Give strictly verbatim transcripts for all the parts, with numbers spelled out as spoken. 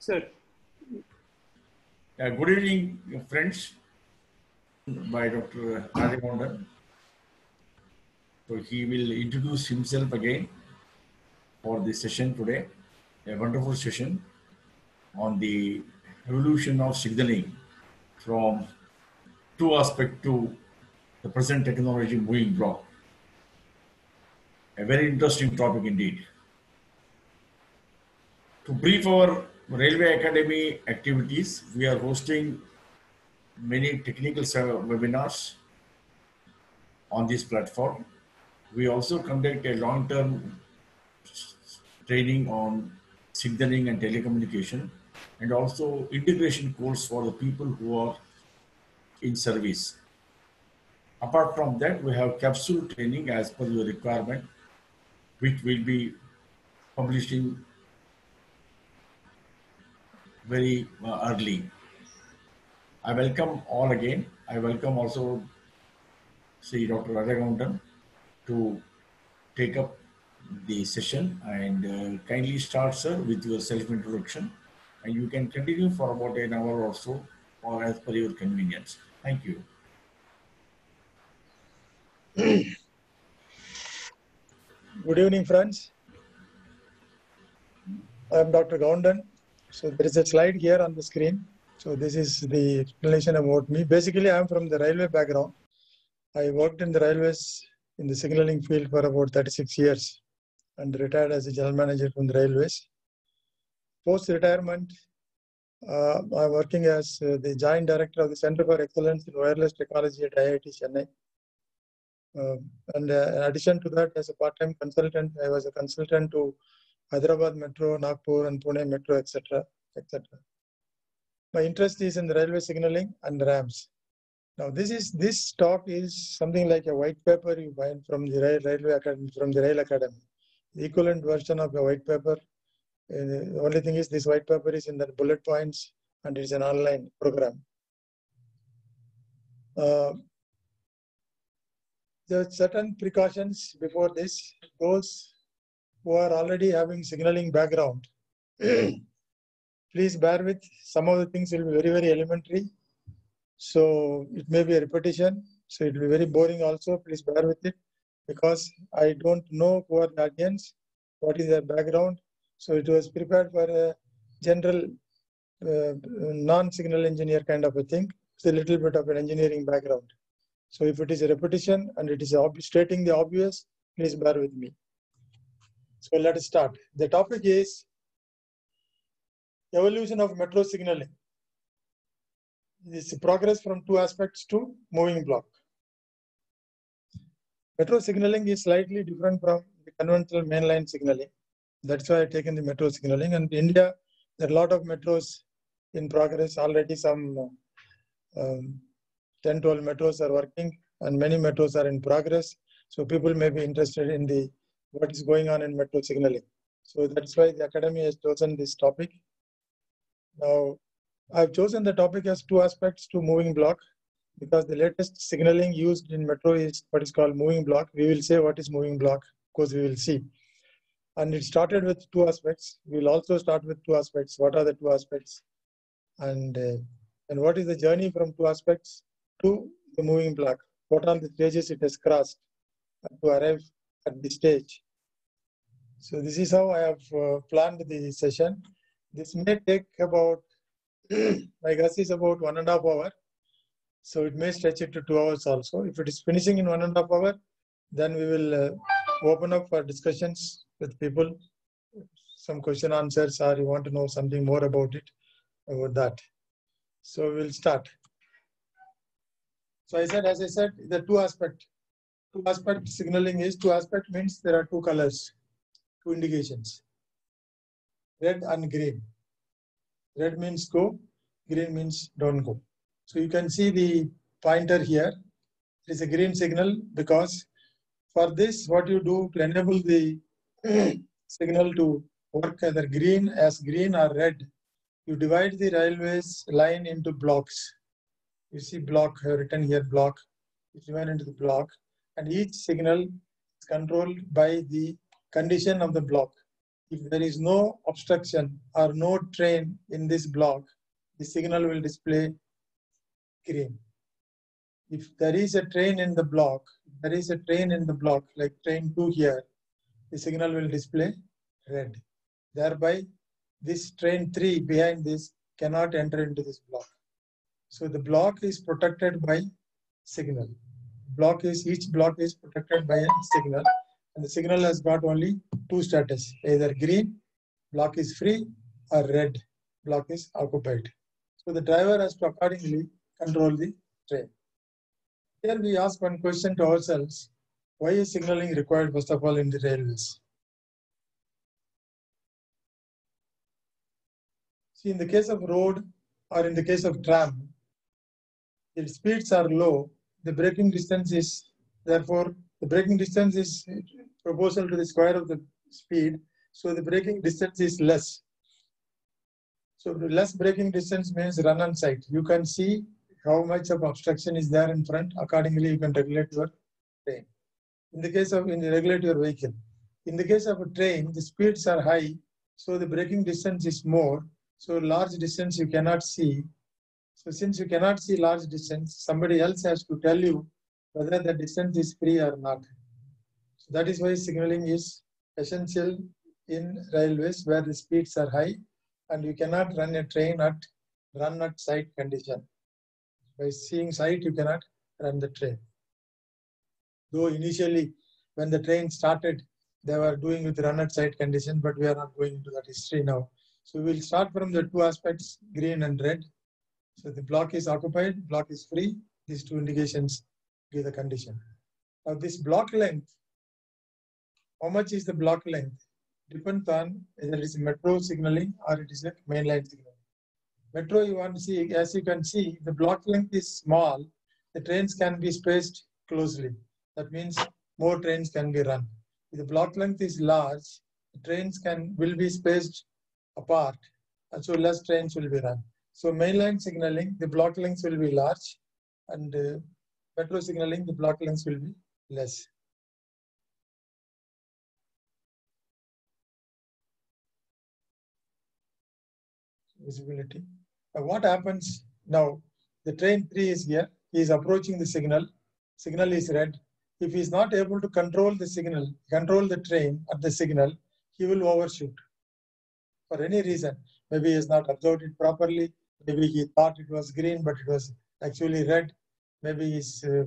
Sir. Uh, good evening, friends, by Doctor Rajagoundan. So he will introduce himself again for this session today, a wonderful session on the evolution of signaling from two aspects to the present technology moving block. A very interesting topic indeed. To brief our Railway Academy activities, we are hosting many technical webinars on this platform. We also conduct a long-term training on signaling and telecommunication, and also integration course for the people who are in service. Apart from that, we have capsule training as per your requirement, which will be publishing very uh, early. I welcome all again. I welcome also Sri Doctor Rajagoundan to take up the session, and uh, kindly start, sir, with your self-introduction, and you can continue for about an hour or so, or as per your convenience. Thank you. Good evening, friends. I am Doctor Goundan. So there is a slide here on the screen. So this is the explanation about me. Basically, I am from the railway background. I worked in the railways in the signaling field for about thirty-six years and retired as a general manager from the railways. Post-retirement, uh, I am working as uh, the Joint Director of the Center for Excellence in Wireless Technology at I I T Chennai. Uh, and uh, in addition to that, as a part-time consultant, I was a consultant to Hyderabad Metro, Nagpur and Pune Metro, et cetera, et cetera. My interest is in the railway signaling and RAMs. Now, this is this talk is something like a white paper you find from the Rail, Railway Academy, from the Rail Academy. The equivalent version of a white paper. Uh, the only thing is this white paper is in the bullet points and it's an online program. Uh, there are certain precautions before this. Those who are already having signaling background, please bear with. Some of the things will be very, very elementary. So it may be a repetition. So it will be very boring also. Please bear with it because I don't know who are the audience, what is their background. So it was prepared for a general uh, non-signal engineer kind of a thing. It's a little bit of an engineering background. So if it is a repetition and it is stating the obvious, please bear with me. So let us start. The topic is evolution of metro signaling. This is progress from two aspects to moving block. Metro signaling is slightly different from the conventional mainline signaling. That's why I've taken the metro signaling. And in India, there are a lot of metros in progress. Already some um, ten, twelve metros are working and many metros are in progress. So people may be interested in the what is going on in metro signaling. So that's why the Academy has chosen this topic. Now, I've chosen the topic as two aspects to moving block because the latest signaling used in metro is what is called moving block. We will say what is moving block, of course we will see. And it started with two aspects. We will also start with two aspects. What are the two aspects? And, uh, and what is the journey from two aspects to the moving block? What are the stages it has crossed to arrive at this stage? So this is how I have uh, planned the session. This may take about, my guess is about one and a half hour. So it may stretch it to two hours also. If it is finishing in one and a half hour, then we will uh, open up for discussions with people, some question answers, or you want to know something more about it, about that. So we'll start. So I said, as I said, the two aspect, two aspect signaling is two aspect means there are two colors, two indications, red and green. Red means go, green means don't go. So you can see the pointer here. It is a green signal because for this, what you do to enable the signal to work either green as green or red, you divide the railways line into blocks. You see block written here, block. It's divided into the block, and each signal is controlled by the condition of the block. if there is no obstruction or no train in this block, the signal will display green. If there is a train in the block, there is a train in the block, like train two here, the signal will display red. Thereby, this train three behind this cannot enter into this block. So the block is protected by signal. Block is, each block is protected by a signal, and the signal has got only two status, either green, block is free, or red, block is occupied. So the driver has to accordingly control the train. Here we ask one question to ourselves: why is signaling required first of all in the railways? See, in the case of road or in the case of tram, if speeds are low, the braking distance is, therefore, the braking distance is proportional to the square of the speed, so the braking distance is less. So the less braking distance means run on sight. You can see how much of obstruction is there in front. Accordingly, you can regulate your train. In the case of, in the regulate your vehicle. In the case of a train, the speeds are high, so the braking distance is more. So large distance you cannot see. So since you cannot see large distance, somebody else has to tell you whether the distance is free or not. So that is why signaling is essential in railways where the speeds are high, and you cannot run a train at run at sight condition. By seeing sight, you cannot run the train. Though initially, when the train started, they were doing with run at sight condition, but we are not going into that history now. So we will start from the two aspects, green and red. So the block is occupied, block is free. These two indications give the condition. Now this block length, how much is the block length? Depends on whether it is metro signaling or it is a mainline signaling. Metro, you want to see, as you can see, the block length is small. The trains can be spaced closely. That means more trains can be run. If the block length is large, the trains can will be spaced apart, and so less trains will be run. So mainline signaling, the block lengths will be large, and uh, metro signaling, the block lengths will be less. Visibility. Now what happens now? The train three is here. He is approaching the signal. Signal is red. If he is not able to control the signal, control the train at the signal, he will overshoot. For any reason, maybe he has not observed it properly. Maybe he thought it was green, but it was actually red. Maybe he's, uh,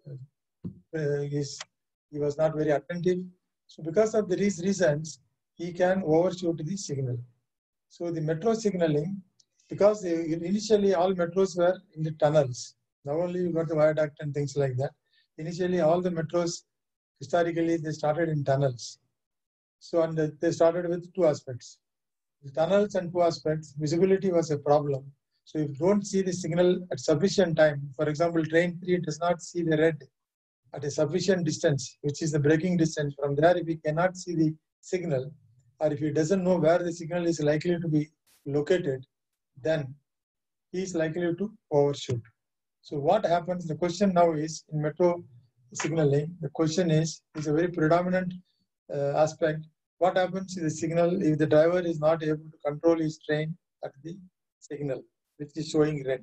uh, he's, he was not very attentive. So because of these reasons, he can overshoot the signal. So the metro signaling, because initially all metros were in the tunnels. Now only you got the viaduct and things like that. Initially all the metros, historically, they started in tunnels. So and they started with two aspects. The tunnels and two aspects, visibility was a problem. So if you don't see the signal at sufficient time, for example, train three does not see the red at a sufficient distance, which is the braking distance. From there, if he cannot see the signal, or if he doesn't know where the signal is likely to be located, then he is likely to overshoot. So what happens, the question now is, in metro signaling, the question is, is a very predominant uh, aspect. What happens if the signal, if the driver is not able to control his train at the signal, which is showing red?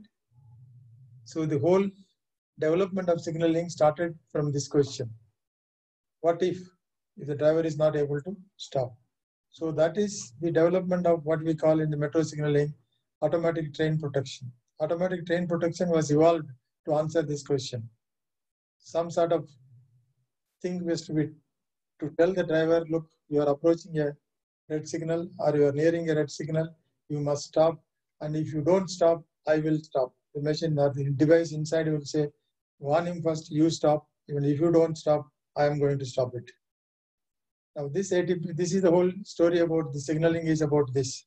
So the whole development of signaling started from this question. What if, if the driver is not able to stop? So that is the development of what we call in the metro signaling automatic train protection. Automatic train protection was evolved to answer this question. Some sort of thing was to be to tell the driver, look, you are approaching a red signal or you are nearing a red signal, you must stop. And if you don't stop, I will stop. The machine or the device inside will say, warn him first, you stop. Even if you don't stop, I am going to stop it. Now this A T P, this is the whole story about the signaling is about this.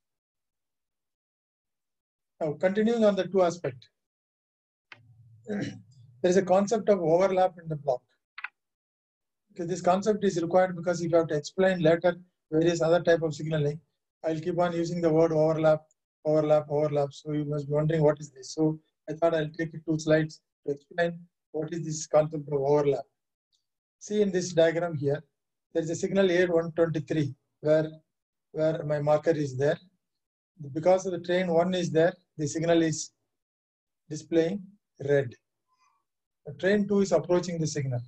Now continuing on the two aspect, there is a concept of overlap in the block. Okay, this concept is required because if you have to explain later various other type of signaling, I'll keep on using the word overlap, overlap, overlap. So you must be wondering what is this. So I thought I'll take you two slides to explain what is this concept of overlap. See in this diagram here, there is a signal A one twenty-three where where my marker is there. Because of the train one is there, the signal is displaying red. The train two is approaching the signal.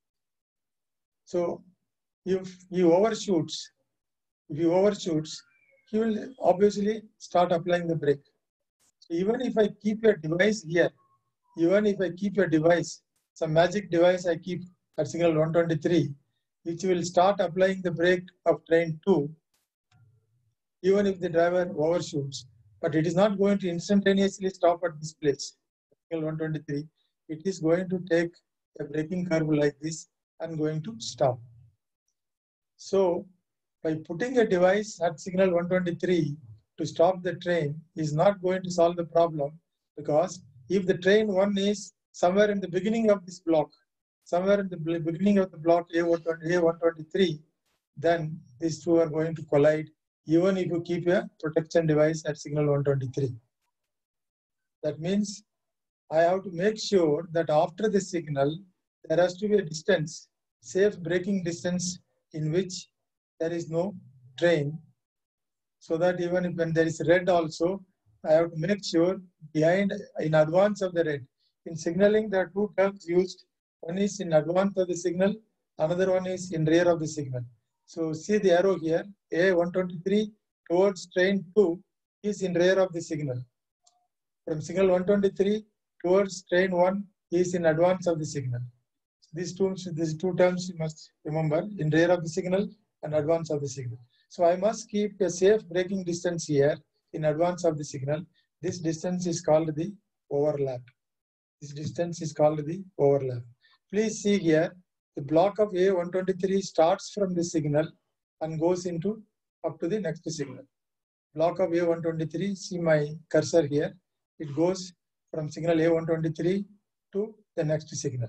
So if he overshoots, if he overshoots, he will obviously start applying the brake. So even if I keep a device here, even if I keep a device, some magic device I keep at signal one twenty-three, which will start applying the brake of train two, even if the driver overshoots, but it is not going to instantaneously stop at this place, signal one twenty-three. It is going to take a braking curve like this and going to stop. So by putting a device at signal one twenty-three to stop the train is not going to solve the problem, because if the train one is somewhere in the beginning of this block, somewhere in the beginning of the block A one twenty-three, then these two are going to collide even if you keep a protection device at signal one twenty-three. That means I have to make sure that after the signal, there has to be a distance, safe braking distance in which there is no train, so that even if when there is red also, I have to make sure behind, in advance of the red. In signaling, there are two terms used. One is in advance of the signal, another one is in rear of the signal. So see the arrow here, A one twenty-three towards train two is in rear of the signal. From signal one twenty-three towards train one is in advance of the signal. These two, these two terms you must remember, in rear of the signal and advance of the signal. So I must keep a safe braking distance here in advance of the signal. This distance is called the overlap. This distance is called the overlap. Please see here, the block of A one twenty-three starts from the signal and goes into up to the next signal. Block of A one twenty-three, see my cursor here, it goes from signal A one twenty-three to the next signal.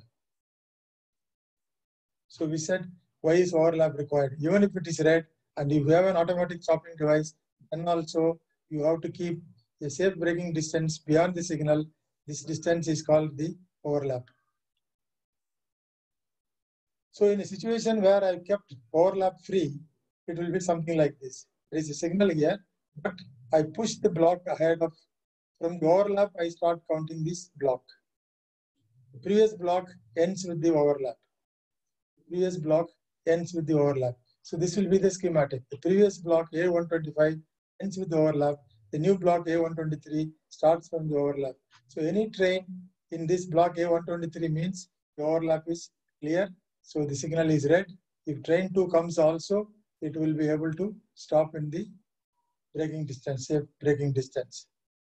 So we said, why is overlap required? Even if it is red and if you have an automatic stopping device, then also you have to keep a safe braking distance beyond the signal. This distance is called the overlap. So in a situation where I kept overlap free, it will be something like this. There is a signal here, but I push the block ahead of, from the overlap, I start counting this block. The previous block ends with the overlap. The previous block ends with the overlap. So this will be the schematic. The previous block A one twenty-five ends with the overlap. The new block A one twenty-three starts from the overlap. So any train in this block A one twenty-three means the overlap is clear. So the signal is red. If train two comes also, it will be able to stop in the braking distance, safe braking distance.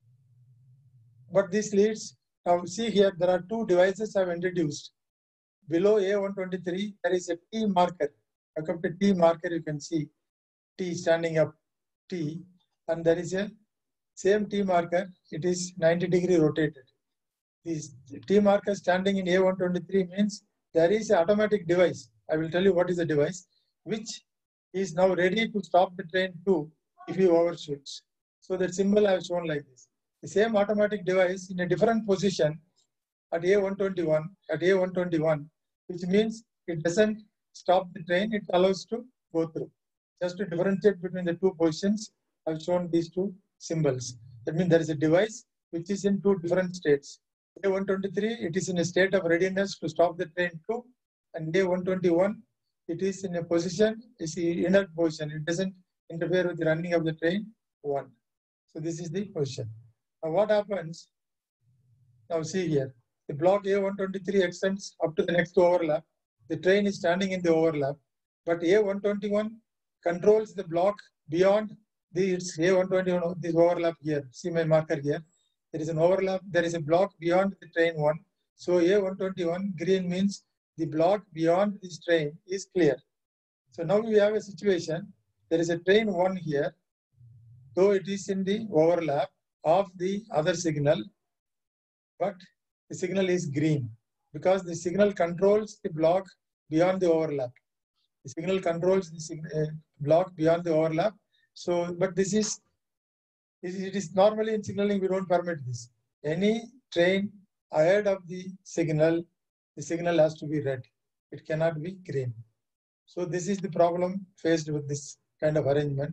But this leads, now see here, there are two devices I have introduced. Below A one twenty-three, there is a T marker. I come to T marker, you can see T standing up, T, and there is a same T marker, it is ninety degree rotated. This T marker standing in A one twenty-three means there is an automatic device. I will tell you what is the device, which is now ready to stop the train two if he overshoots. So that symbol I have shown like this. The same automatic device in a different position at A one twenty-one, at A one twenty-one, which means it doesn't stop the train, it allows to go through. Just to differentiate between the two positions, I have shown these two symbols. That means there is a device which is in two different states. A one twenty-three, it is in a state of readiness to stop the train two, and A one twenty-one, it is in a position, it's the inert position. It doesn't interfere with the running of the train one. So this is the position. Now what happens? Now see here, the block A one twenty-three extends up to the next overlap. The train is standing in the overlap, but A one twenty-one controls the block beyond the it's A one twenty-one, this overlap here. See my marker here. There is an overlap, there is a block beyond the train one. So A one twenty-one, green means the block beyond this train is clear. So now we have a situation, there is a train one here, though it is in the overlap of the other signal, but the signal is green because the signal controls the block beyond the overlap. The signal controls the uh, block beyond the overlap. So, but this is, it is normally in signaling, we don't permit this. Any train ahead of the signal, the signal has to be red. It cannot be green. So this is the problem faced with this kind of arrangement.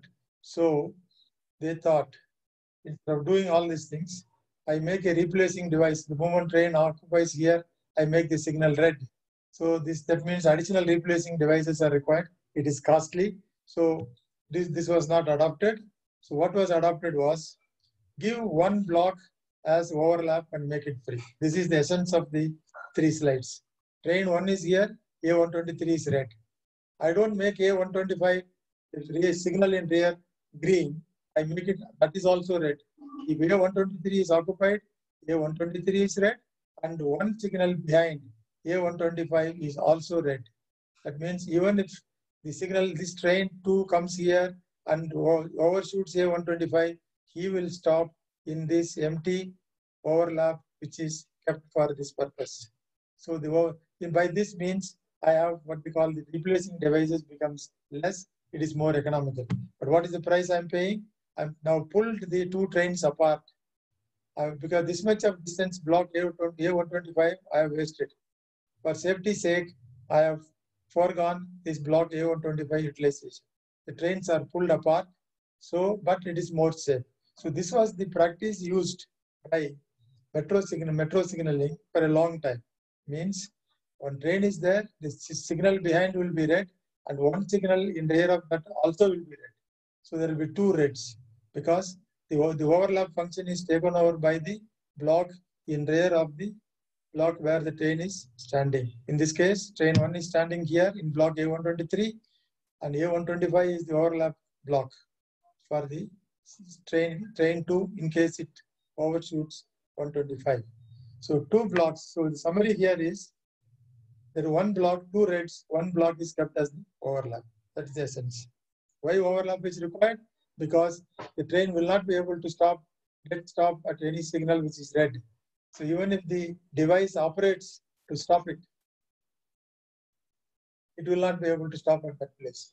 So they thought, instead of doing all these things, I make a replacing device. The moment train occupies here, I make the signal red. So this that means additional replacing devices are required. It is costly. So this, this was not adopted. So what was adopted was give one block as overlap and make it free. This is the essence of the three slides. Train one is here, A one twenty-three is red. I don't make A one twenty-five signal in rear green. I make it, that is also red. If A one twenty-three is occupied, A one twenty-three is red, and one signal behind A one twenty-five is also red. That means even if the signal, this train two comes here and overshoots A one twenty-five, he will stop in this empty overlap which is kept for this purpose. So the by this means I have what we call the replacing devices becomes less. It is more economical. But what is the price I'm paying? I've now pulled the two trains apart uh, because this much of distance block A one twenty-five I have wasted. For safety's sake, I have foregone this block A one twenty-five utilization. The trains are pulled apart, so but it is more safe. So this was the practice used by metro signal metro signaling for a long time. Means one train is there, the signal behind will be red, and one signal in rear of that also will be red. So there will be two reds because the, the overlap function is taken over by the block in rear of the block where the train is standing. In this case, train one is standing here in block A one twenty-three, and A one twenty-five is the overlap block for the train, train two in case it overshoots one twenty-five. So two blocks. So the summary here is there is one block, two reds, one block is kept as the overlap. That is the essence. Why overlap is required? Because the train will not be able to stop, get stop at any signal which is red. So even if the device operates to stop it, it will not be able to stop at that place.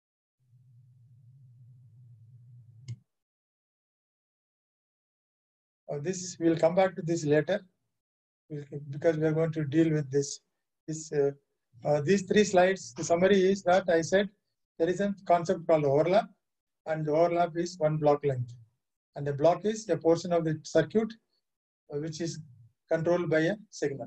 Uh, this we will come back to this later, because we are going to deal with this. This uh, uh, these three slides. The summary is that I said there is a concept called overlap, and the overlap is one block length, and the block is a portion of the circuit uh, which is controlled by a signal.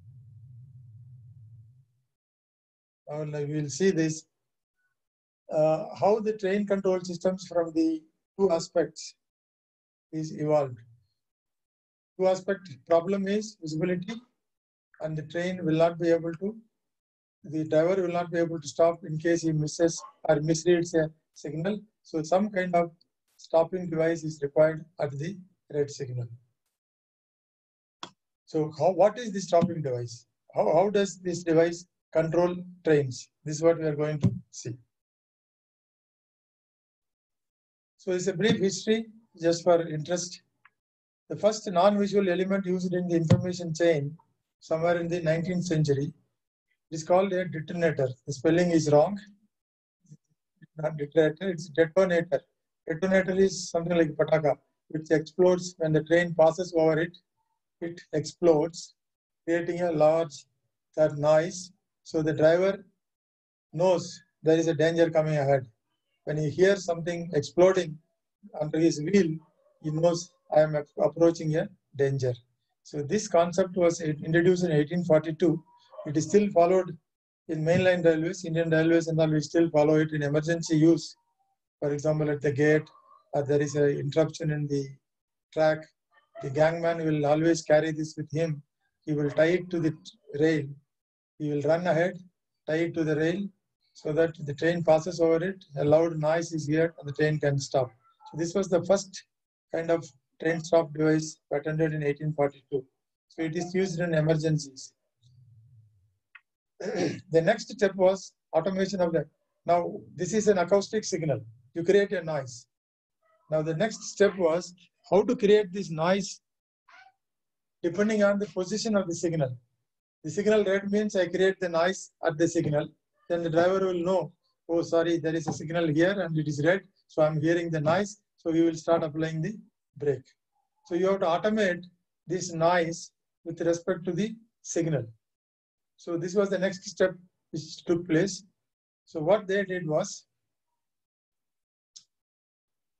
Uh, we will see this uh, how the train control systems from the two aspects is evolved. Two aspect problem is visibility, and the train will not be able to, the driver will not be able to stop in case he misses or misreads a signal. So some kind of stopping device is required at the red signal. So how, what is the stopping device? How, how does this device control trains? This is what we are going to see. So it's a brief history just for interest. The first non-visual element used in the information chain somewhere in the nineteenth century is called a detonator. The spelling is wrong. Not detonator, it's detonator. Detonator is something like pataka, which explodes when the train passes over it. It explodes, creating a large that noise. So the driver knows there is a danger coming ahead. When he hears something exploding under his wheel, he knows I am approaching a danger. So this concept was introduced in eighteen forty-two. It is still followed in mainline railways, Indian Railways, and all we still follow it in emergency use. For example, at the gate, uh, there is an interruption in the track. The gangman will always carry this with him. He will tie it to the rail. He will run ahead, tie it to the rail, so that the train passes over it. A loud noise is heard, and the train can stop. So this was the first kind of train stop device patented in eighteen forty-two. So it is used in emergencies. The next step was automation of that. Now this is an acoustic signal. You create a noise. Now the next step was how to create this noise depending on the position of the signal. The signal red means I create the noise at the signal. Then the driver will know, oh sorry, there is a signal here and it is red. So I'm hearing the noise. So he will start applying the brake. So you have to automate this noise with respect to the signal. So this was the next step which took place. So what they did was,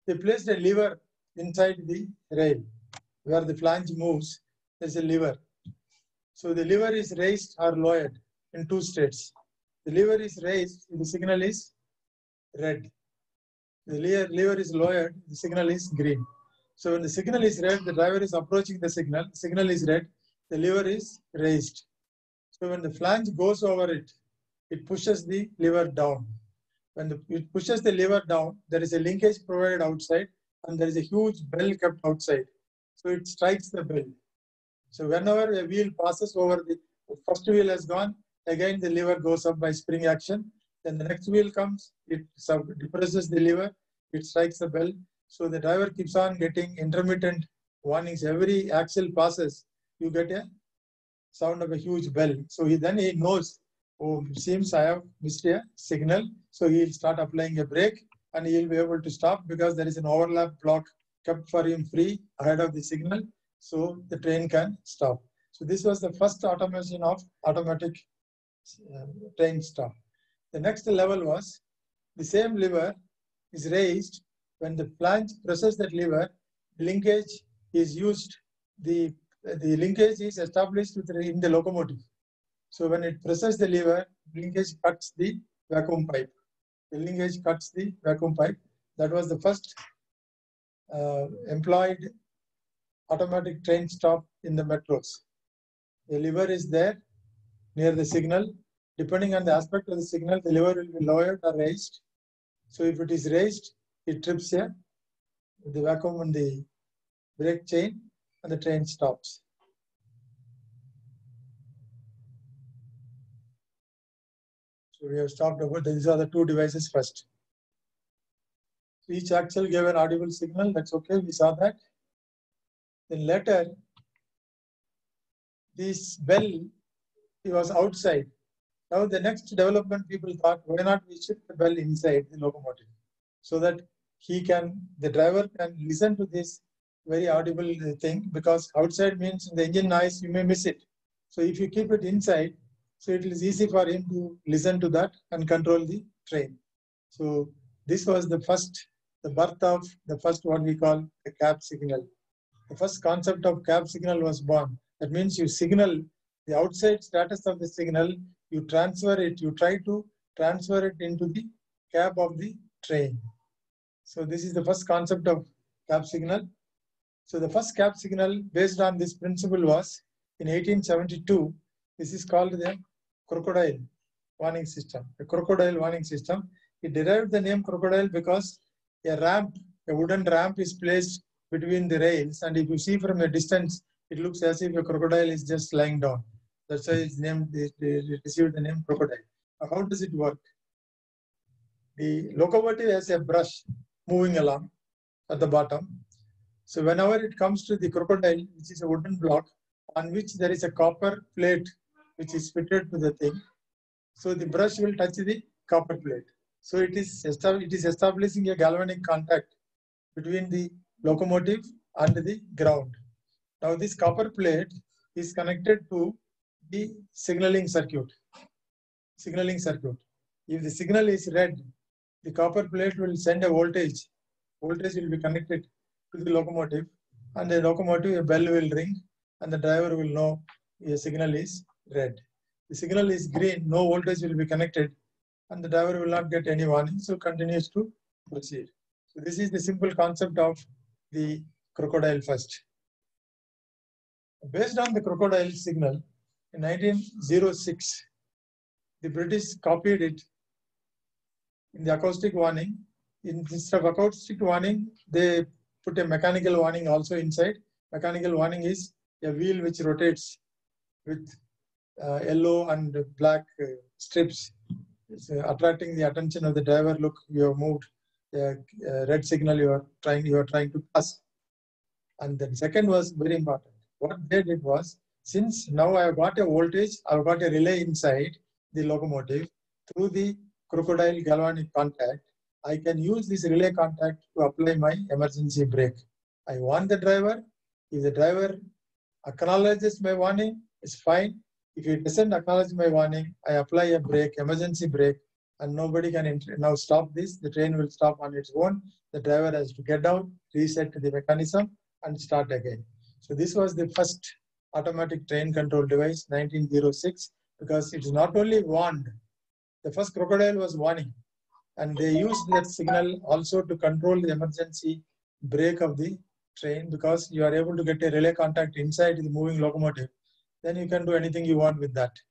they placed a lever inside the rail. Where the flange moves, there's a lever. So the lever is raised or lowered in two states. The lever is raised, the signal is red. The lever, lever is lowered, the signal is green. So when the signal is red, the driver is approaching the signal, signal is red, the lever is raised. So when the flange goes over it, it pushes the lever down. When the, it pushes the lever down, there is a linkage provided outside and there is a huge bell kept outside. So it strikes the bell. So whenever a wheel passes over the, the first wheel has gone, again the lever goes up by spring action. Then the next wheel comes, it depresses the lever, it strikes the bell. So the driver keeps on getting intermittent warnings. Every axle passes, you get a sound of a huge bell. So he then he knows, oh, it seems I have missed a signal. So he'll start applying a brake and he'll be able to stop because there is an overlap block kept for him free ahead of the signal. So the train can stop. So this was the first automation of automatic uh, train stop. The next level was the same lever is raised. When the flange presses that lever, the linkage is used, the, the linkage is established with the, in the locomotive. So when it presses the lever, linkage cuts the vacuum pipe. The linkage cuts the vacuum pipe. That was the first uh, employed automatic train stop in the metros. The lever is there near the signal. Depending on the aspect of the signal, the lever will be lowered or raised. So if it is raised, it trips here, the vacuum on the brake chain, and the train stops. So we have stopped over. These are the two devices first. So each axle gave an audible signal. That's okay. We saw that. Then later, this bell, it was outside. Now the next development, people thought, why not we shift the bell inside the locomotive so that he can, the driver can listen to this very audible thing, because outside means the engine noise, you may miss it. So if you keep it inside, so it is easy for him to listen to that and control the train. So this was the first, the birth of the first what we call the cab signal. The first concept of cab signal was born. That means you signal the outside status of the signal, you transfer it, you try to transfer it into the cab of the train. So this is the first concept of cab signal. So the first cab signal based on this principle was in eighteen seventy-two. This is called the crocodile warning system. The crocodile warning system. It derived the name crocodile because a ramp, a wooden ramp is placed between the rails, and if you see from a distance, it looks as if a crocodile is just lying down. That's why it's named, it received the name crocodile. How does it work? The locomotive has a brush moving along at the bottom. So whenever it comes to the crocodile, which is a wooden block on which there is a copper plate which is fitted to the thing, so the brush will touch the copper plate. So it is, it is establishing a galvanic contact between the locomotive and the ground. Now this copper plate is connected to the signaling circuit. Signaling circuit. If the signal is red, the copper plate will send a voltage. Voltage will be connected to the locomotive, and the locomotive, a bell will ring, and the driver will know a signal is red. The signal is green, no voltage will be connected, and the driver will not get any warning, so continues to proceed. So this is the simple concept of the crocodile first. Based on the crocodile signal, in nineteen oh six, the British copied it in the acoustic warning. Instead of acoustic warning, they put a mechanical warning also inside. Mechanical warning is a wheel which rotates with uh, yellow and black uh, strips. It's uh, attracting the attention of the driver. Look, you have moved a uh, red signal. You are trying. You are trying to pass. And the second was very important. What they did was, since now I have got a voltage, I have got a relay inside the locomotive through the crocodile galvanic contact, I can use this relay contact to apply my emergency brake. I warn the driver. If the driver acknowledges my warning, it's fine. If he doesn't acknowledge my warning, I apply a brake, emergency brake, and nobody can now stop this. The train will stop on its own. The driver has to get down, reset the mechanism, and start again. So this was the first automatic train control device, nineteen oh six, because it's not only warned. The first crocodile was warning, and they used that signal also to control the emergency brake of the train, because you are able to get a relay contact inside the moving locomotive. Then you can do anything you want with that.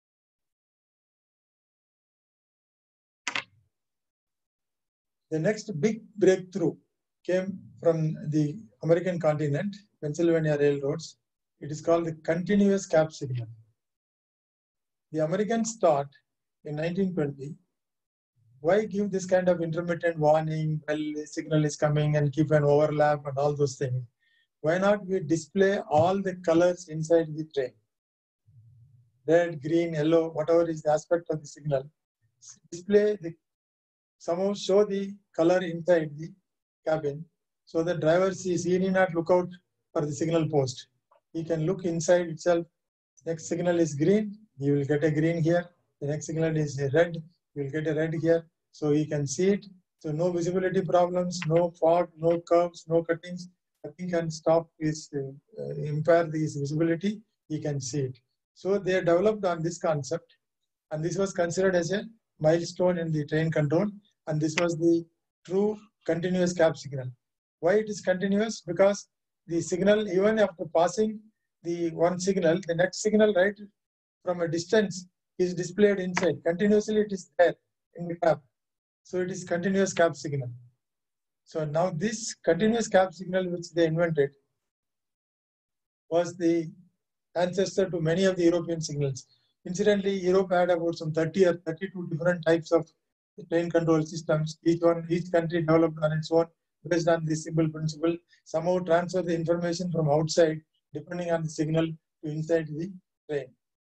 The next big breakthrough came from the American continent, Pennsylvania railroads. It is called the continuous cab signal. The Americans thought in nineteen twenty, why give this kind of intermittent warning, well, the signal is coming, and keep an overlap and all those things? Why not we display all the colors inside the train? Red, green, yellow, whatever is the aspect of the signal. Display the, somehow show the color inside the cabin, so the driver sees, he need not look out for the signal post. He can look inside itself. Next signal is green, he will get a green here. The next signal is red, you will get a red here, so he can see it. So no visibility problems, no fog, no curves, no cuttings. Nothing can stop his, uh, impair this visibility. He can see it. So they developed on this concept, and this was considered as a milestone in the train control. And this was the true continuous cab signal. Why it is continuous? Because the signal, even after passing the one signal, the next signal, right from a distance, is displayed inside. Continuously it is there in the cab. So it is continuous cab signal. So now this continuous cab signal which they invented was the ancestor to many of the European signals. Incidentally, Europe had about some thirty or thirty-two different types of train control systems. Each one, each country developed on its own based on this simple principle. Somehow transfer the information from outside depending on the signal to inside the train.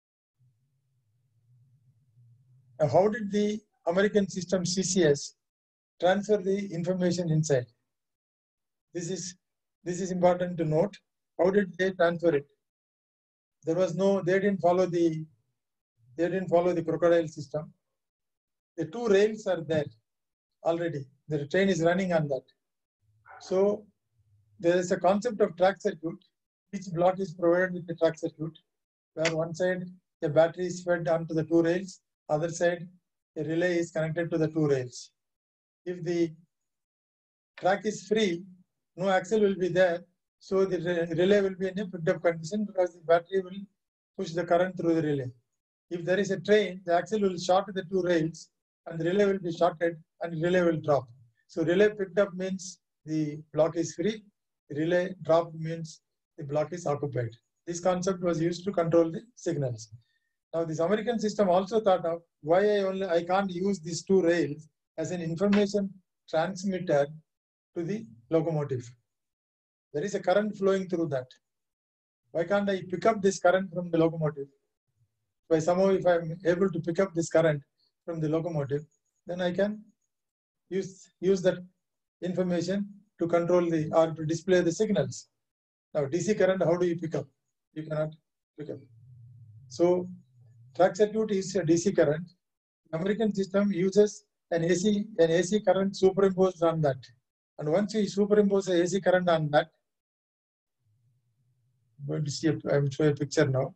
Now, how did the American system C C S transfer the information inside? This is this is important to note. How did they transfer it? There was no, they didn't follow the they didn't follow the crocodile system. The two rails are there already. The train is running on that. So there is a concept of track circuit. Each block is provided with a track circuit, where one side a battery is fed onto the two rails, other side a relay is connected to the two rails. If the track is free, no axle will be there, so the relay will be in a picked up condition because the battery will push the current through the relay. If there is a train, the axle will short the two rails and the relay will be shorted and the relay will drop. So relay picked up means the block is free, the relay dropped means the block is occupied. This concept was used to control the signals. Now this American system also thought of why I only I can't use these two rails as an information transmitter to the locomotive. There is a current flowing through that. Why can't I pick up this current from the locomotive? By somehow, if I'm able to pick up this current from the locomotive, then I can use, use that information to control the, or to display the signals. Now, D C current, how do you pick up? You cannot pick up. So, track circuit is a D C current. The American system uses an A C, an A C current superimposed on that. And once you superimpose a A C current on that, I'm going to see, a, I'm showing a picture now.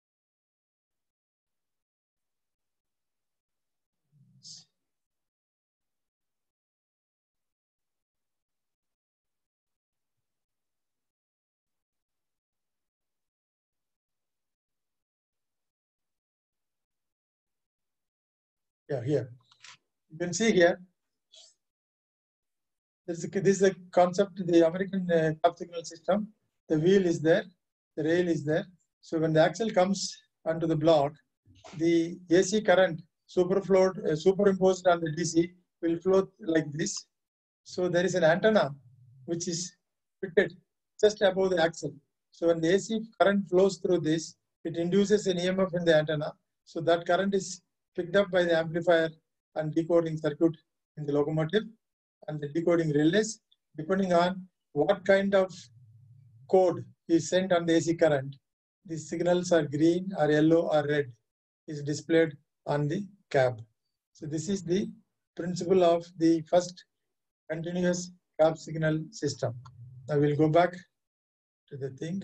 Yeah, here. You can see here, this is, this is a concept, the American uh, cab signal system. The wheel is there, the rail is there. So when the axle comes onto the block, the A C current superflowed, uh, superimposed on the D C will flow like this. So there is an antenna which is fitted just above the axle. So when the A C current flows through this, it induces an E M F in the antenna. So that current is picked up by the amplifier and decoding circuit in the locomotive and the decoding relays. Depending on what kind of code is sent on the A C current, the signals are green or yellow or red is displayed on the cab. So this is the principle of the first continuous cab signal system. I will go back to the thing.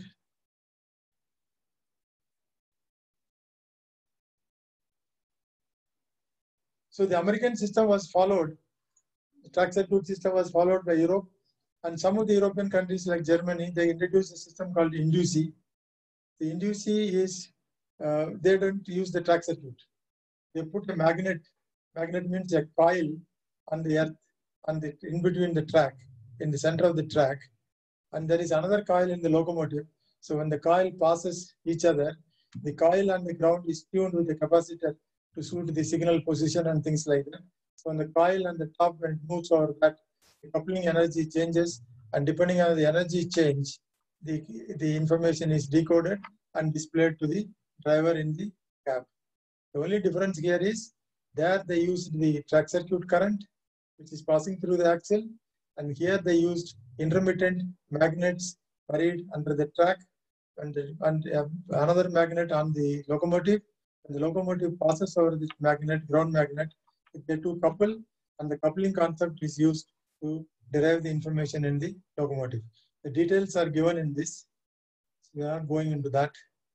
So the American system was followed, the track circuit system was followed by Europe, and some of the European countries like Germany, they introduced a system called Induci. The Induci is, uh, they don't use the track circuit. They put a magnet, magnet means a coil on the earth, on the, in between the track, in the center of the track, and there is another coil in the locomotive. So when the coil passes each other, the coil on the ground is tuned with the capacitor to suit the signal position and things like that. So on the coil on the top, when it moves over that, the coupling energy changes, and depending on the energy change, the, the information is decoded and displayed to the driver in the cab. The only difference here is there they used the track circuit current, which is passing through the axle, and here they used intermittent magnets buried under the track, and, and uh, another magnet on the locomotive. When the locomotive passes over this magnet, ground magnet, they two couple, and the coupling concept is used to derive the information in the locomotive. The details are given in this. So we are not going into that.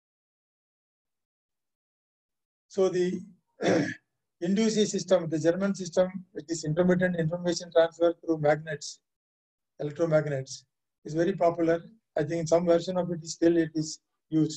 So the Induci system, the German system, which is intermittent information transfer through magnets, electromagnets, is very popular. I think in some version of it is still it is used.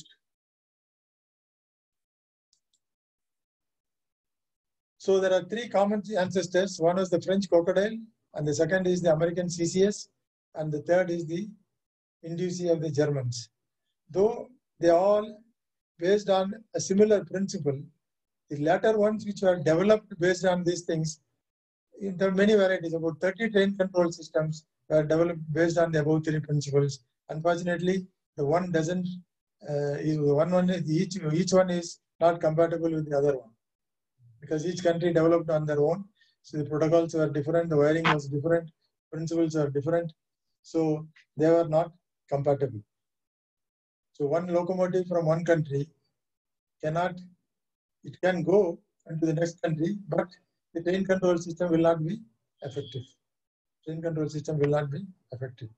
So there are three common ancestors. One is the French crocodile, and the second is the American C C S, and the third is the Induci of the Germans. Though they all based on a similar principle, the latter ones which were developed based on these things, there are many varieties. About thirty train control systems were developed based on the above three principles. Unfortunately, the one doesn't. Uh, one one each each one is not compatible with the other one, because each country developed on their own. So the protocols were different, the wiring was different, principles are different. So they were not compatible. So one locomotive from one country cannot, it can go into the next country, but the train control system will not be effective. Train control system will not be effective.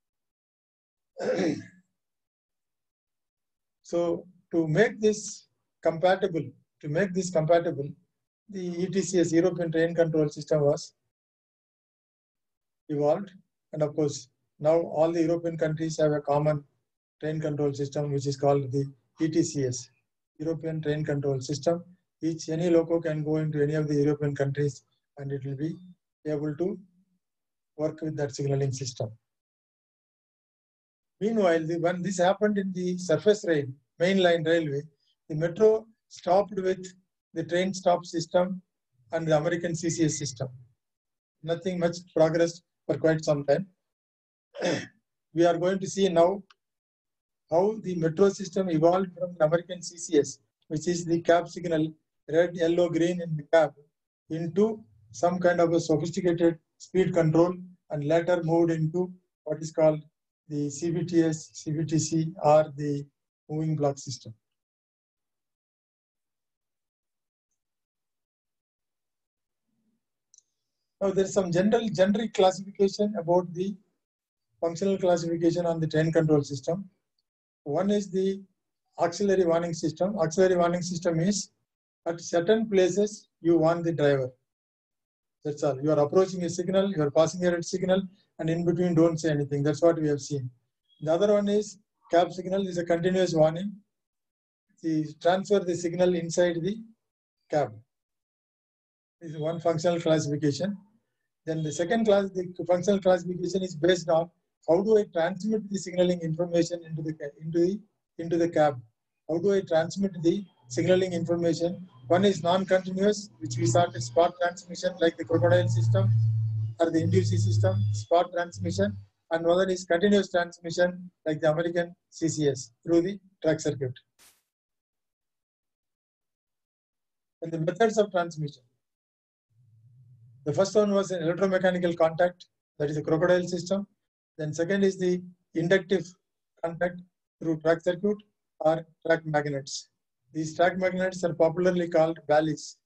So to make this compatible, to make this compatible, the E T C S, European Train Control System, was evolved. And of course, now all the European countries have a common train control system, which is called the E T C S, European Train Control System. Each, any loco can go into any of the European countries and it will be able to work with that signaling system. Meanwhile, the, when this happened in the surface rail, mainline railway, the metro stopped with the train stop system and the American C C S system. Nothing much progress for quite some time. We are going to see now how the metro system evolved from the American C C S, which is the cab signal, red, yellow, green in the cab, into some kind of a sophisticated speed control, and later moved into what is called the C B T S, C B T C, or the moving block system. Now there is some general generic classification about the functional classification on the train control system. One is the auxiliary warning system. Auxiliary warning system is at certain places you warn the driver. That's all. You are approaching a signal, you are passing a red signal, and in between don't say anything. That's what we have seen. The other one is cab signal is a continuous warning. You transfer the signal inside the cab. This is one functional classification. Then the second class, the functional classification is based on how do I transmit the signaling information into the into the into the cab. How do I transmit the signaling information? One is non-continuous, which we saw the spot transmission like the crocodile system or the Induci system, spot transmission, and one is continuous transmission like the American C C S through the track circuit. And the methods of transmission. The first one was an electromechanical contact, that is a crocodile system. Then second is the inductive contact through track circuit or track magnets. These track magnets are popularly called valleys.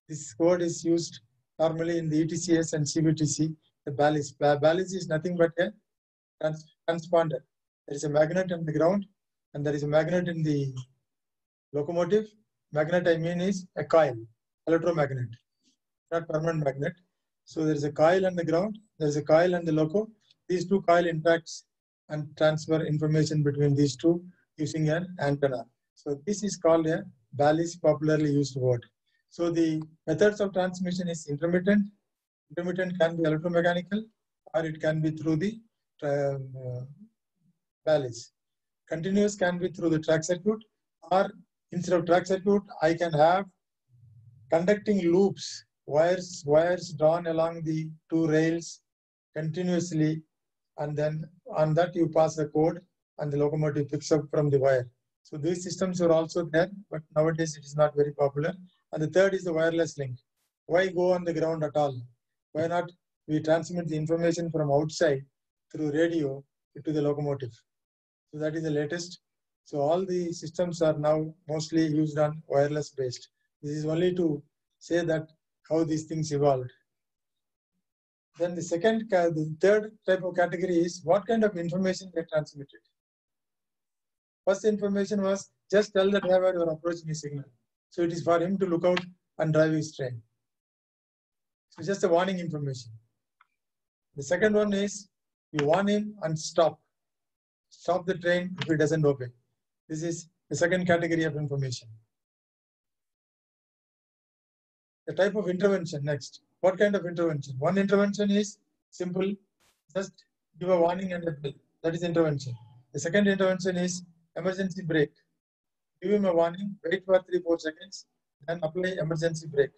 This code is used normally in the E T C S and C B T C. The ballast. Ballast is nothing but a trans transponder. There is a magnet on the ground, and there is a magnet in the locomotive. Magnet, I mean, is a coil, electromagnet, not permanent magnet. So there is a coil on the ground, there is a coil on the loco. These two coil interacts and transfer information between these two using an antenna. So this is called a ballast, popularly used word. So the methods of transmission is intermittent. Intermittent can be electromechanical, or it can be through the uh, ballast. Continuous can be through the track circuit, or instead of track circuit, I can have conducting loops, wires, wires drawn along the two rails continuously, and then on that you pass the code and the locomotive picks up from the wire. So these systems are also there, but nowadays it is not very popular. And the third is the wireless link. Why go on the ground at all? Why not we transmit the information from outside through radio to the locomotive? So that is the latest. So all the systems are now mostly used on wireless based. This is only to say that how these things evolved. Then the second, the third type of category is what kind of information they transmitted. First information was just tell the driver you are approaching a signal. So it is for him to look out and drive his train. So just a warning information. The second one is you warn him and stop. Stop the train if he doesn't obey. This is the second category of information. The type of intervention next. What kind of intervention? One intervention is simple, just give a warning and a bell. That is intervention. The second intervention is emergency brake. Give him a warning, wait for three, four seconds, then apply emergency brake.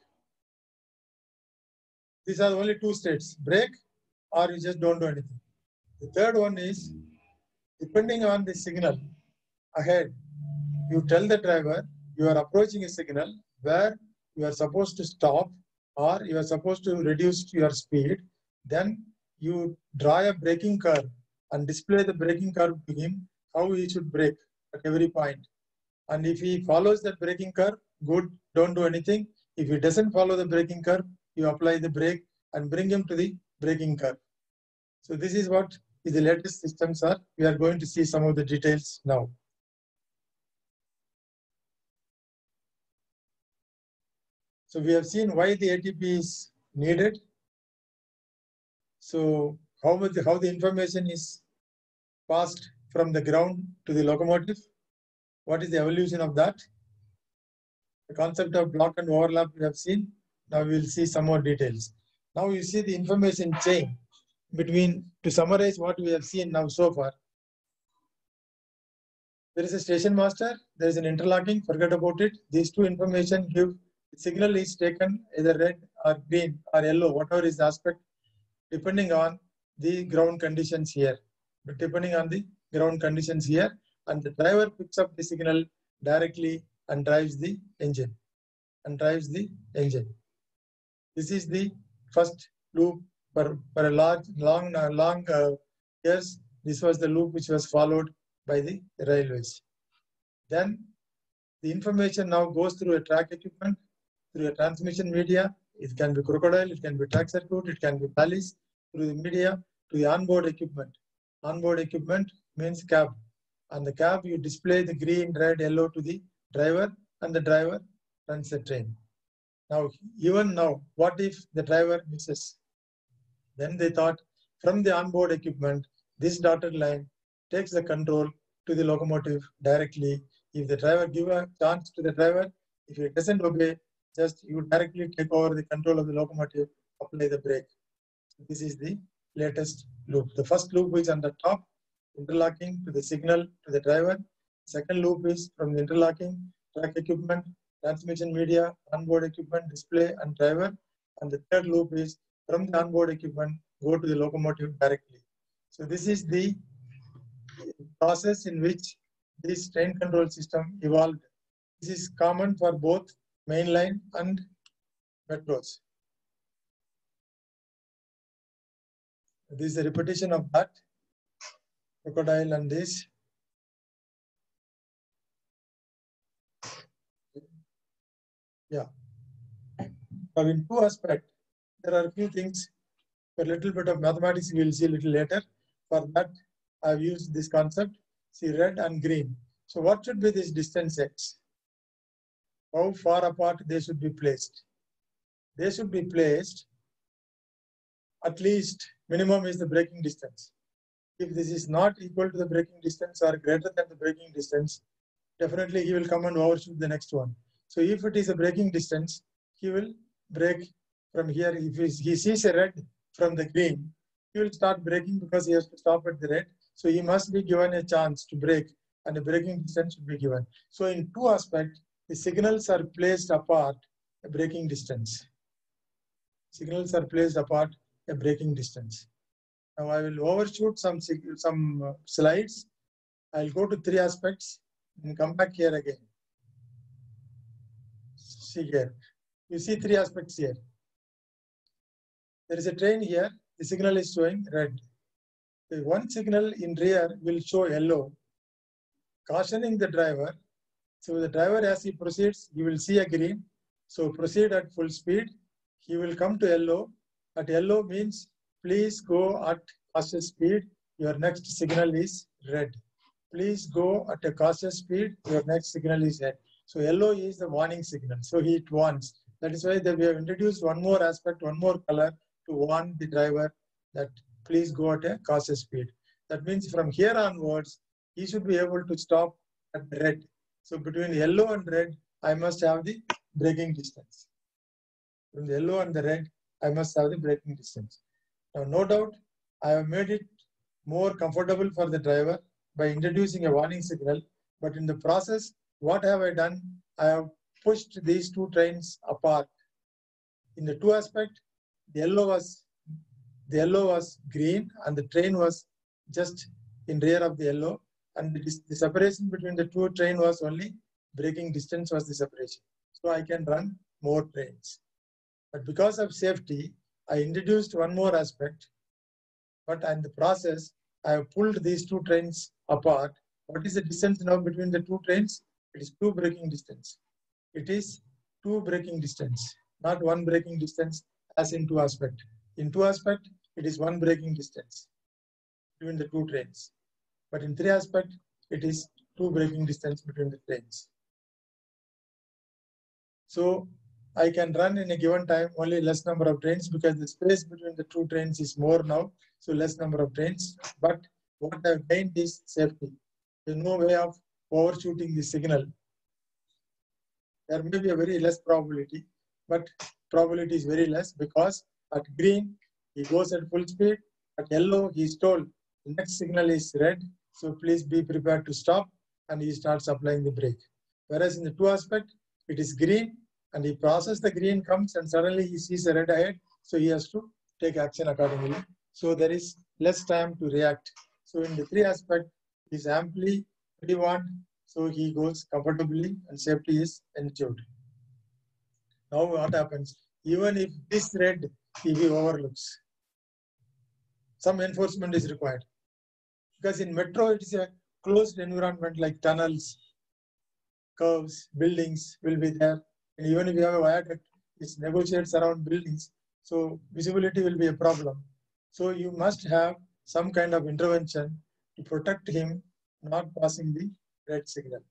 These are only two states, brake or you just don't do anything. The third one is, depending on the signal ahead, you tell the driver you are approaching a signal where you are supposed to stop or you are supposed to reduce your speed. Then you draw a braking curve and display the braking curve to him, how he should brake at every point. And if he follows that braking curve, good, don't do anything. If he doesn't follow the braking curve, you apply the brake and bring him to the braking curve. So this is what is the latest systems are. We are going to see some of the details now. So we have seen why the A T P is needed. So how much, how the information is passed from the ground to the locomotive. What is the evolution of that? The concept of block and overlap we have seen. Now we will see some more details. Now you see the information chain between, to summarize what we have seen now so far. There is a station master, there is an interlocking, forget about it. These two information give, the signal is taken either red or green or yellow, whatever is the aspect, depending on the ground conditions here. But depending on the ground conditions here, and the driver picks up the signal directly and drives the engine, and drives the engine. This is the first loop for, for a large, long, uh, long uh, years. This was the loop which was followed by the railways. Then the information now goes through a track equipment, through a transmission media. It can be crocodile, it can be track circuit, it can be ballast, through the media to the onboard equipment. Onboard equipment means cab. On the cab, you display the green, red, yellow to the driver, and the driver runs the train. Now, even now, what if the driver misses? Then they thought from the onboard equipment, this dotted line takes the control to the locomotive directly. If the driver give a chance to the driver, if he doesn't obey, just you directly take over the control of the locomotive, apply the brake. So this is the latest loop. The first loop is on the top, interlocking to the signal to the driver. Second loop is from the interlocking, track equipment, transmission media, onboard equipment, display, and driver. And the third loop is from the onboard equipment, go to the locomotive directly. So this is the process in which this train control system evolved. This is common for both mainline and metros. This is a repetition of that, crocodile and this. Yeah. Now in two aspects, there are a few things, a little bit of mathematics we will see a little later. For that, I've used this concept, see red and green. So what should be this distance x? How far apart they should be placed? They should be placed, at least minimum is the braking distance. If this is not equal to the braking distance or greater than the braking distance, definitely he will come and overshoot the next one. So if it is a braking distance, he will brake from here. If he sees a red from the green, he will start braking because he has to stop at the red. So he must be given a chance to brake, and the braking distance should be given. So in two aspects, the signals are placed apart a braking distance. Signals are placed apart a braking distance. Now I will overshoot some, some uh, slides. I'll go to three aspects and come back here again. See here. You see three aspects here. There is a train here. The signal is showing red. The one signal in rear will show yellow, cautioning the driver. So the driver, as he proceeds, he will see a green. So proceed at full speed. He will come to yellow. At yellow means please go at cautious speed. Your next signal is red. Please go at a cautious speed. Your next signal is red. So yellow is the warning signal. So it warns. That is why we have introduced one more aspect, one more color to warn the driver that please go at a cautious speed. That means from here onwards, he should be able to stop at red. So between yellow and red, I must have the braking distance. From the yellow and the red, I must have the braking distance. Now, no doubt, I have made it more comfortable for the driver by introducing a warning signal. But in the process, what have I done? I have pushed these two trains apart. In the two aspect, the yellow was the yellow was green and the train was just in rear of the yellow, and the, the separation between the two train was only braking distance was the separation. So I can run more trains. But because of safety, I introduced one more aspect. But in the process, I have pulled these two trains apart. What is the distance now between the two trains? It is two braking distance. It is two braking distance, not one braking distance as in two aspect. In two aspect, it is one braking distance between the two trains. But in three aspect, it is two braking distance between the trains. So I can run in a given time only less number of trains because the space between the two trains is more now. So less number of trains. But what I've gained is safety. There's no way of overshooting the signal. There may be a very less probability, but probability is very less because at green, he goes at full speed. At yellow, he is told the next signal is red. So please be prepared to stop, and he starts applying the brake. Whereas in the two aspect, it is green and he processes the green comes and suddenly he sees a red ahead. So he has to take action accordingly. So there is less time to react. So in the three aspect, he is amply pre-warned. So he goes comfortably and safety is ensured. Now what happens? Even if this red, if he overlooks, some enforcement is required. Because in metro, it is a closed environment like tunnels, curves, buildings will be there. And even if you have a viaduct, it negotiates around buildings. So visibility will be a problem. So you must have some kind of intervention to protect him not passing the red signal.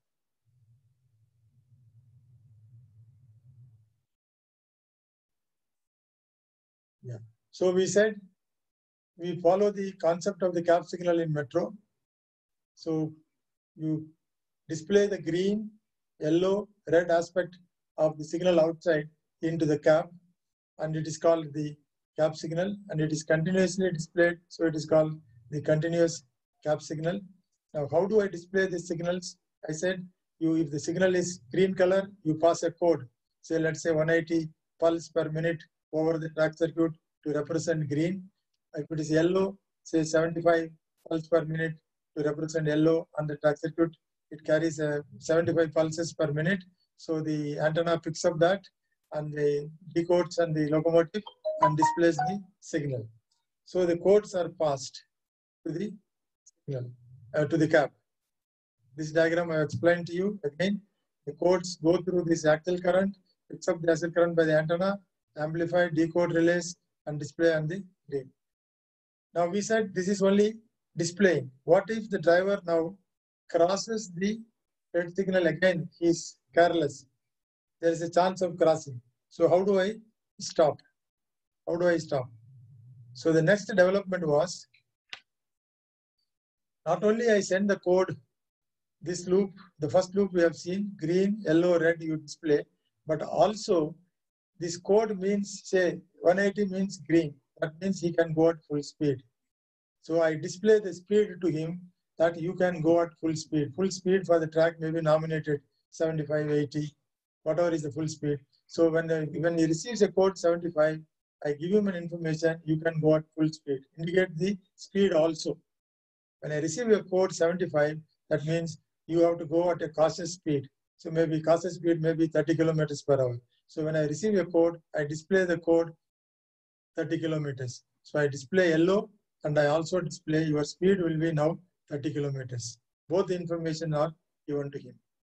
Yeah. So we said we follow the concept of the cab signal in metro. So you display the green, yellow, red aspect of the signal outside into the cab, and it is called the cab signal, and it is continuously displayed. So it is called the continuous cab signal. Now, how do I display the signals? I said, you if the signal is green color, you pass a code. Say, let's say one eighty pulse per minute over the track circuit to represent green. If it is yellow, say seventy-five pulse per minute to represent yellow on the track circuit. It carries a seventy-five pulses per minute. So the antenna picks up that and the decodes and the locomotive and displays the signal. So the codes are passed to the signal, uh, to the cab. This diagram I explained to you again. The codes go through this axial current, picks up the axial current by the antenna, amplify, decode relays, and display on the screen. Now we said this is only displaying. What if the driver now crosses the red signal again? He is careless. There is a chance of crossing. So how do I stop? How do I stop? So the next development was, not only I send the code, this loop, the first loop we have seen, green, yellow, red, you display, but also this code means, say, one eighty means green. That means he can go at full speed. So I display the speed to him that you can go at full speed. Full speed for the track may be nominated seventy-five, eighty, whatever is the full speed. So when, the, when he receives a code seventy-five, I give him an information, you can go at full speed. Indicate the speed also. When I receive a code seventy-five, that means you have to go at a cautious speed. So maybe cautious speed may be thirty kilometers per hour. So when I receive a code, I display the code thirty kilometers. So I display yellow and I also display your speed will be now thirty kilometers. Both the information are given to him.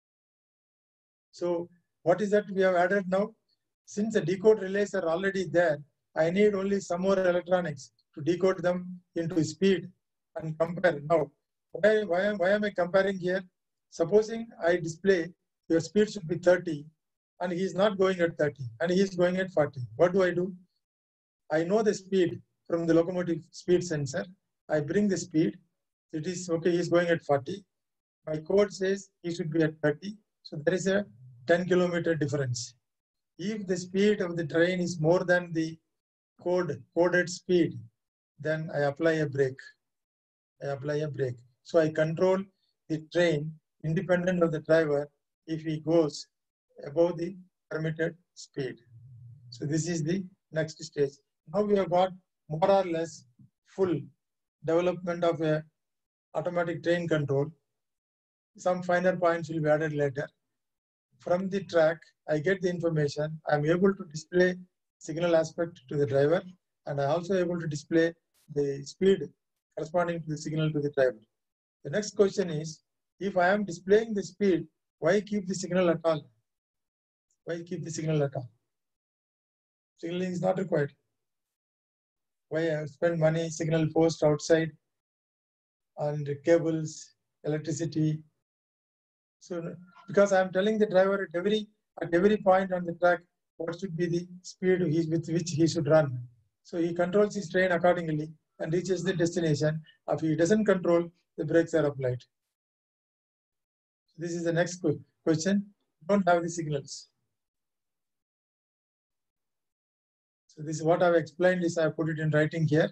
So what is that we have added now? Since the decode relays are already there, I need only some more electronics to decode them into speed and compare. Now, why, why, why am I comparing here? Supposing I display your speed should be thirty and he is not going at thirty and he is going at forty. What do I do? I know the speed from the locomotive speed sensor. I bring the speed. It is okay, he is going at forty. My code says he should be at thirty. So there is a ten kilometer difference. If the speed of the train is more than the code coded speed, then I apply a brake. I apply a brake. So I control the train independent of the driver if he goes above the permitted speed. So this is the next stage. Now we have got more or less full development of a automatic train control. Some finer points will be added later. From the track, I get the information. I'm able to display signal aspect to the driver, and I'm also able to display the speed corresponding to the signal to the driver. The next question is, if I am displaying the speed, why keep the signal at all? Why keep the signal at all? Signaling is not required. Why I spend money, signal post outside, and cables, electricity. So because I am telling the driver at every at every point on the track what should be the speed with which he should run. So he controls his train accordingly and reaches the destination. If he doesn't control, the brakes are applied. This is the next question. Don't have the signals. So this is what I've explained is I put it in writing here.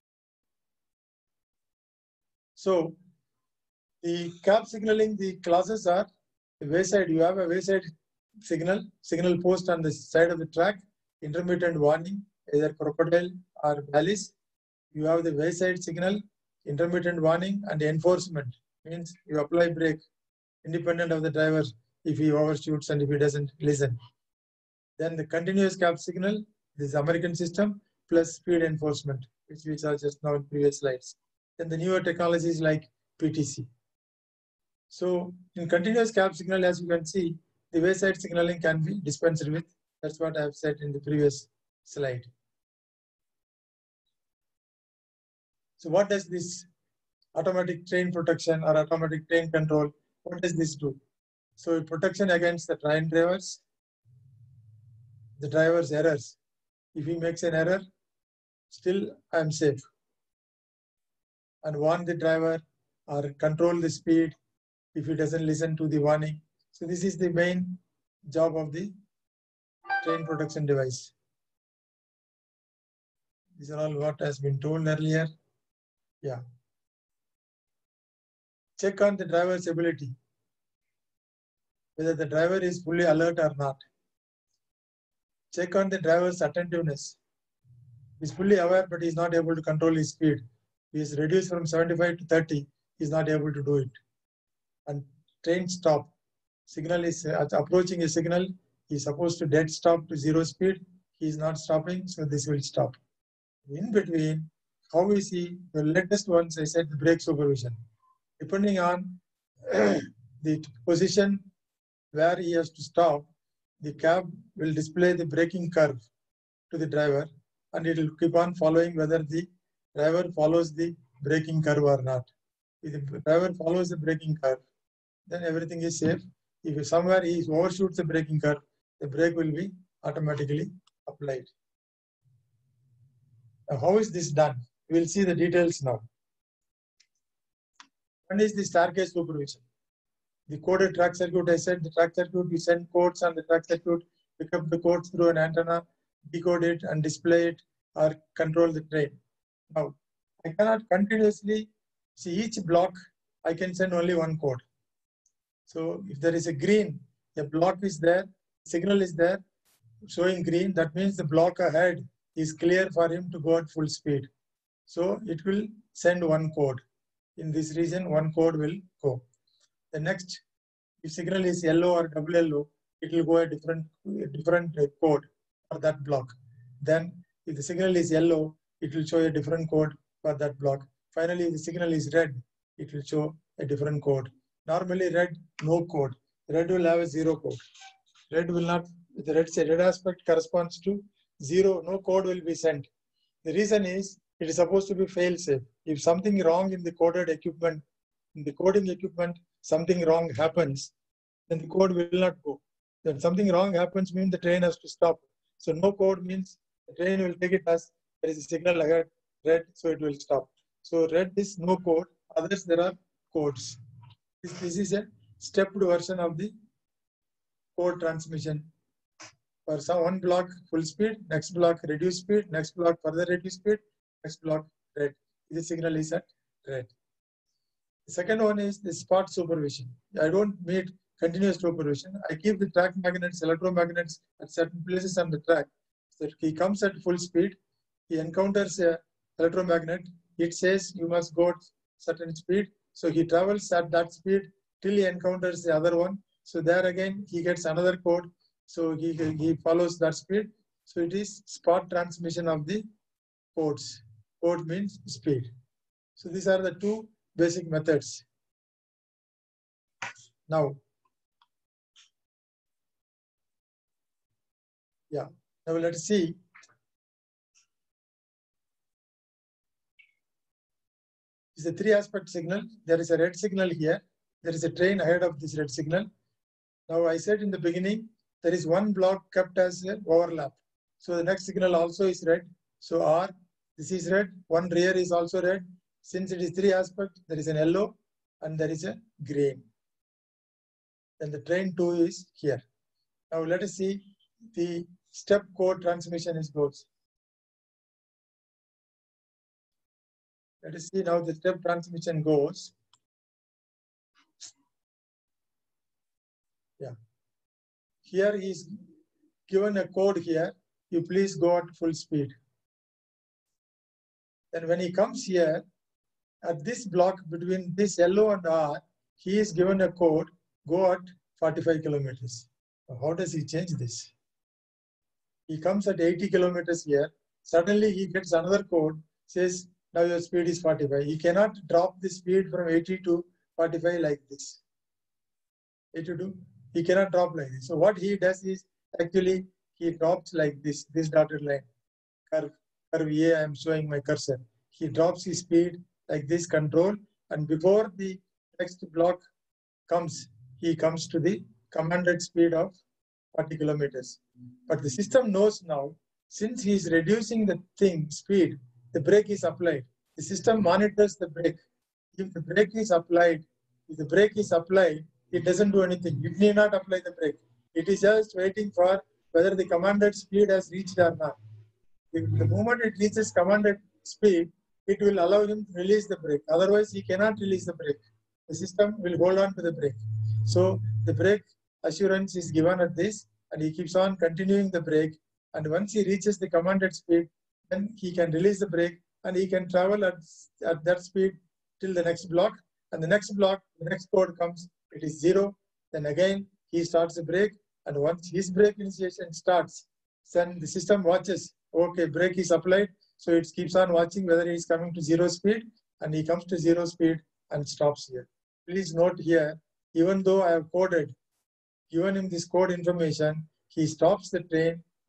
So the cab signaling, the classes are the wayside. You have a wayside signal, signal post on the side of the track, intermittent warning, either crocodile or valleys. You have the wayside signal, intermittent warning, and enforcement. Means you apply brake independent of the driver if he overshoots and if he doesn't listen. Then the continuous cab signal, this is American system, plus speed enforcement, which we saw just now in previous slides. Then the newer technologies like P T C. So in continuous cab signal, as you can see, the wayside signaling can be dispensed with. That's what I have said in the previous slide. So what does this automatic train protection or automatic train control, what does this do? So protection against the train drivers, the driver's errors. If he makes an error, still I am safe. And warn the driver or control the speed if he doesn't listen to the warning. So this is the main job of the train protection device. These are all what has been told earlier. Yeah. Check on the driver's ability, whether the driver is fully alert or not. Check on the driver's attentiveness. He is fully aware, but he is not able to control his speed. He is reduced from seventy-five to thirty. He is not able to do it. And train stop. Signal is uh, approaching a signal. He is supposed to dead stop to zero speed. He is not stopping, so this will stop. In between, how is he? The latest ones, I said, the brake supervision. Depending on the position where he has to stop, the cab will display the braking curve to the driver, and it will keep on following whether the driver follows the braking curve or not. If the driver follows the braking curve, then everything is safe. If somewhere he overshoots the braking curve, the brake will be automatically applied. Now, how is this done? We will see the details now. One is the staircase supervision. The coded track circuit, I said the track circuit, we send codes on the track circuit, pick up the codes through an antenna, decode it and display it or control the train. Now, I cannot continuously see each block, I can send only one code. So if there is a green, a block is there, signal is there, showing green, that means the block ahead is clear for him to go at full speed. So it will send one code. In this region, one code will go. The next, if signal is yellow or double yellow, it will go a different, a different code for that block. Then if the signal is yellow, it will show a different code for that block. Finally, if the signal is red, it will show a different code. Normally red, no code. Red will have a zero code. Red will not, the red, red aspect corresponds to zero, no code will be sent. The reason is, it is supposed to be fail-safe. If something wrong in the coded equipment, in the coding equipment, something wrong happens, then the code will not go. Then something wrong happens means the train has to stop. So no code means the train will take it as there is a signal ahead, red, so it will stop. So red is no code, others there are codes. This, this is a stepped version of the code transmission. For some one block full speed, next block reduce speed, next block further reduce speed, next block red. This signal is at red. The second one is the spot supervision. I don't need continuous supervision. I keep the track magnets, electromagnets at certain places on the track. So he comes at full speed, he encounters a electromagnet, it says you must go at certain speed. So he travels at that speed till he encounters the other one. So there again he gets another code. So he, he follows that speed. So it is spot transmission of the codes. Code means speed. So these are the two basic methods. Now, yeah, now let's see. It's a three aspect signal. There is a red signal here. There is a train ahead of this red signal. Now I said in the beginning, there is one block kept as an overlap. So the next signal also is red. So R, this is red. One rear is also red. Since it is three aspect, there is an yellow and there is a green. Then the train two is here. Now let us see the step code transmission is goes. Let us see now the step transmission goes. Yeah. Here he is given a code here. You please go at full speed. Then when he comes here, at this block between this yellow and R, he is given a code, go at forty-five kilometers. Now, how does he change this? He comes at eighty kilometers here. Suddenly he gets another code, says now your speed is forty-five. He cannot drop the speed from eighty to forty-five like this. eighty-two, he cannot drop like this. So what he does is actually he drops like this, this dotted line. Curve, curve A, I am showing my cursor. He drops his speed like this control, and before the next block comes, he comes to the commanded speed of forty kilometers. But the system knows now, since he is reducing the thing speed, the brake is applied. The system monitors the brake. If the brake is applied, if the brake is applied, it doesn't do anything. It need not apply the brake. It is just waiting for whether the commanded speed has reached or not. If the moment it reaches commanded speed, it will allow him to release the brake. Otherwise, he cannot release the brake. The system will hold on to the brake. So the brake assurance is given at this, and he keeps on continuing the brake. And once he reaches the commanded speed, then he can release the brake and he can travel at, at that speed till the next block. And the next block, the next code comes, it is zero. Then again, he starts the brake. And once his brake initiation starts, then the system watches, okay, brake is applied. So it keeps on watching whether he is coming to zero speed, and he comes to zero speed and stops here. Please note here, even though I have coded, given him this code information, he stops the train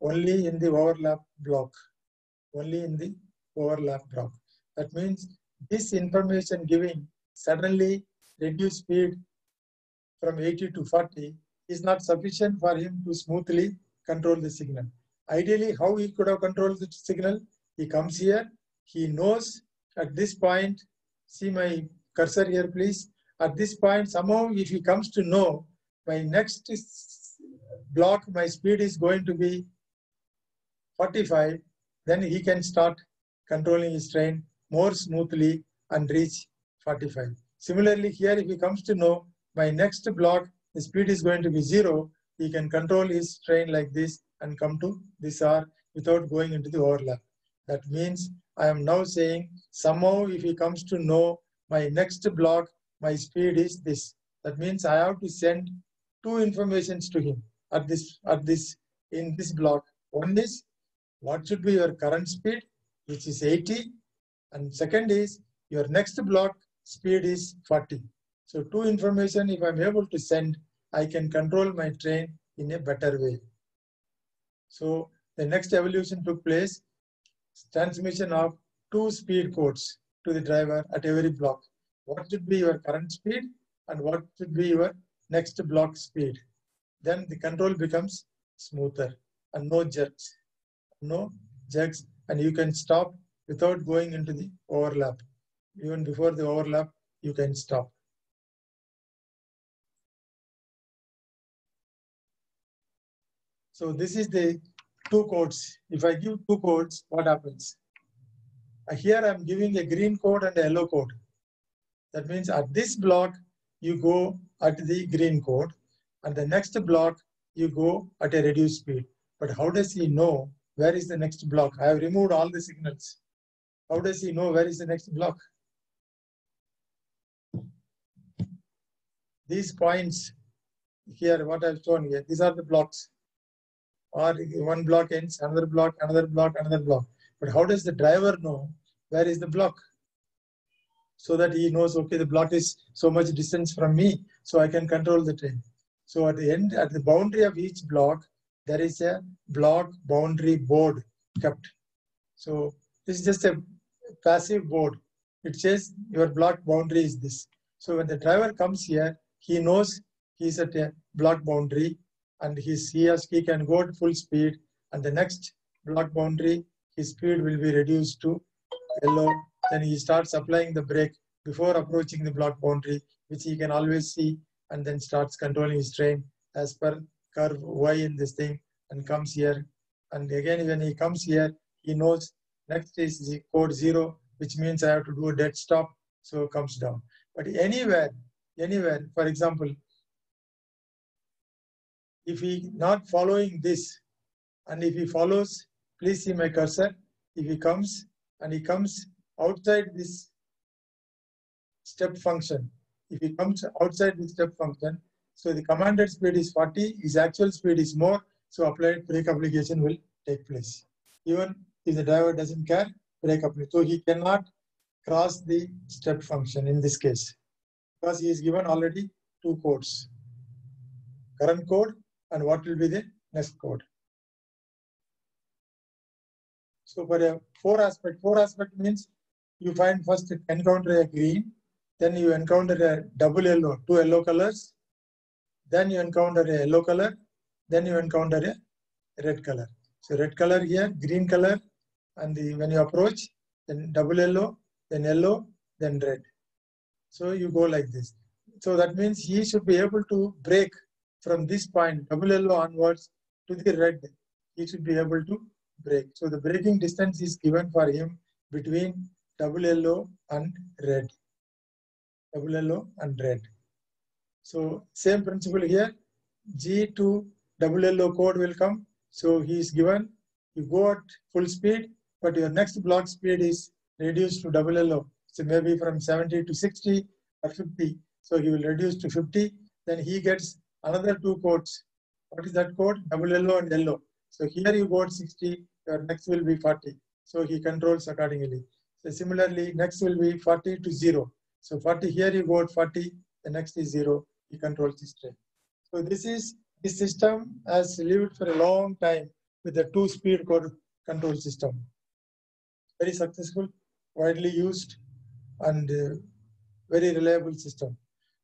only in the overlap block, only in the overlap block. That means this information giving suddenly reduce speed from eighty to forty is not sufficient for him to smoothly control the signal. Ideally, how he could have controlled the signal? He comes here, he knows at this point, see my cursor here please, at this point somehow if he comes to know my next block, my speed is going to be forty-five, then he can start controlling his train more smoothly and reach forty-five. Similarly here, if he comes to know my next block, the speed is going to be zero, he can control his train like this and come to this R without going into the overlap. That means I am now saying somehow if he comes to know my next block, my speed is this. That means I have to send two informations to him at this, at this, in this block. One is what should be your current speed, which is eighty. And second is your next block speed is forty. So two information, if I'm able to send, I can control my train in a better way. So the next evolution took place, transmission of two speed codes to the driver at every block. What should be your current speed and what should be your next block speed. Then the control becomes smoother and no jerks, no jerks, and you can stop without going into the overlap. Even before the overlap, you can stop. So this is the two codes. If I give two codes, what happens? Here I'm giving a green code and a yellow code. That means at this block, you go at the green code, and the next block, you go at a reduced speed. But how does he know where is the next block? I have removed all the signals. How does he know where is the next block? These points here, what I've shown here, these are the blocks. Or one block ends, another block, another block, another block. But how does the driver know where is the block? So that he knows, okay, the block is so much distance from me, so I can control the train. So at the end, at the boundary of each block, there is a block boundary board kept. So this is just a passive board. It says your block boundary is this. So when the driver comes here, he knows he's at a block boundary and his, he, has, he can go at full speed, and the next block boundary, his speed will be reduced to yellow. Then he starts applying the brake before approaching the block boundary, which he can always see, and then starts controlling his train as per curve Y in this thing and comes here. And again, when he comes here, he knows next is the code zero, which means I have to do a dead stop, so comes down. But anywhere, anywhere, for example, if he not following this, and if he follows, please see my cursor, if he comes and he comes outside this step function, if he comes outside the step function, so the commanded speed is forty, his actual speed is more, so applied brake application will take place. Even if the driver doesn't care, brake application. So he cannot cross the step function in this case, because he is given already two codes, current code and what will be the next code. So for a four aspect, four aspect means you find first encounter a green, then you encounter a double yellow, two yellow colors, then you encounter a yellow color, then you encounter a red color. So red color here, green color, and the, when you approach, then double yellow, then yellow, then red. So you go like this. So that means he should be able to break from this point, double yellow onwards to the red. He should be able to break. So the braking distance is given for him between double yellow and red. Double yellow and red. So same principle here. G to double yellow code will come. So he is given, you go at full speed, but your next block speed is reduced to double yellow. So maybe from seventy to sixty or fifty. So he will reduce to fifty. Then he gets another two codes. What is that code? Double yellow and yellow. So here you go at sixty, your next will be forty. So he controls accordingly. So similarly, next will be forty to zero. So forty, here you go at forty, the next is zero. He controls this train. So this is, this system has lived for a long time. with a two-speed code control system. Very successful, widely used, and uh, very reliable system.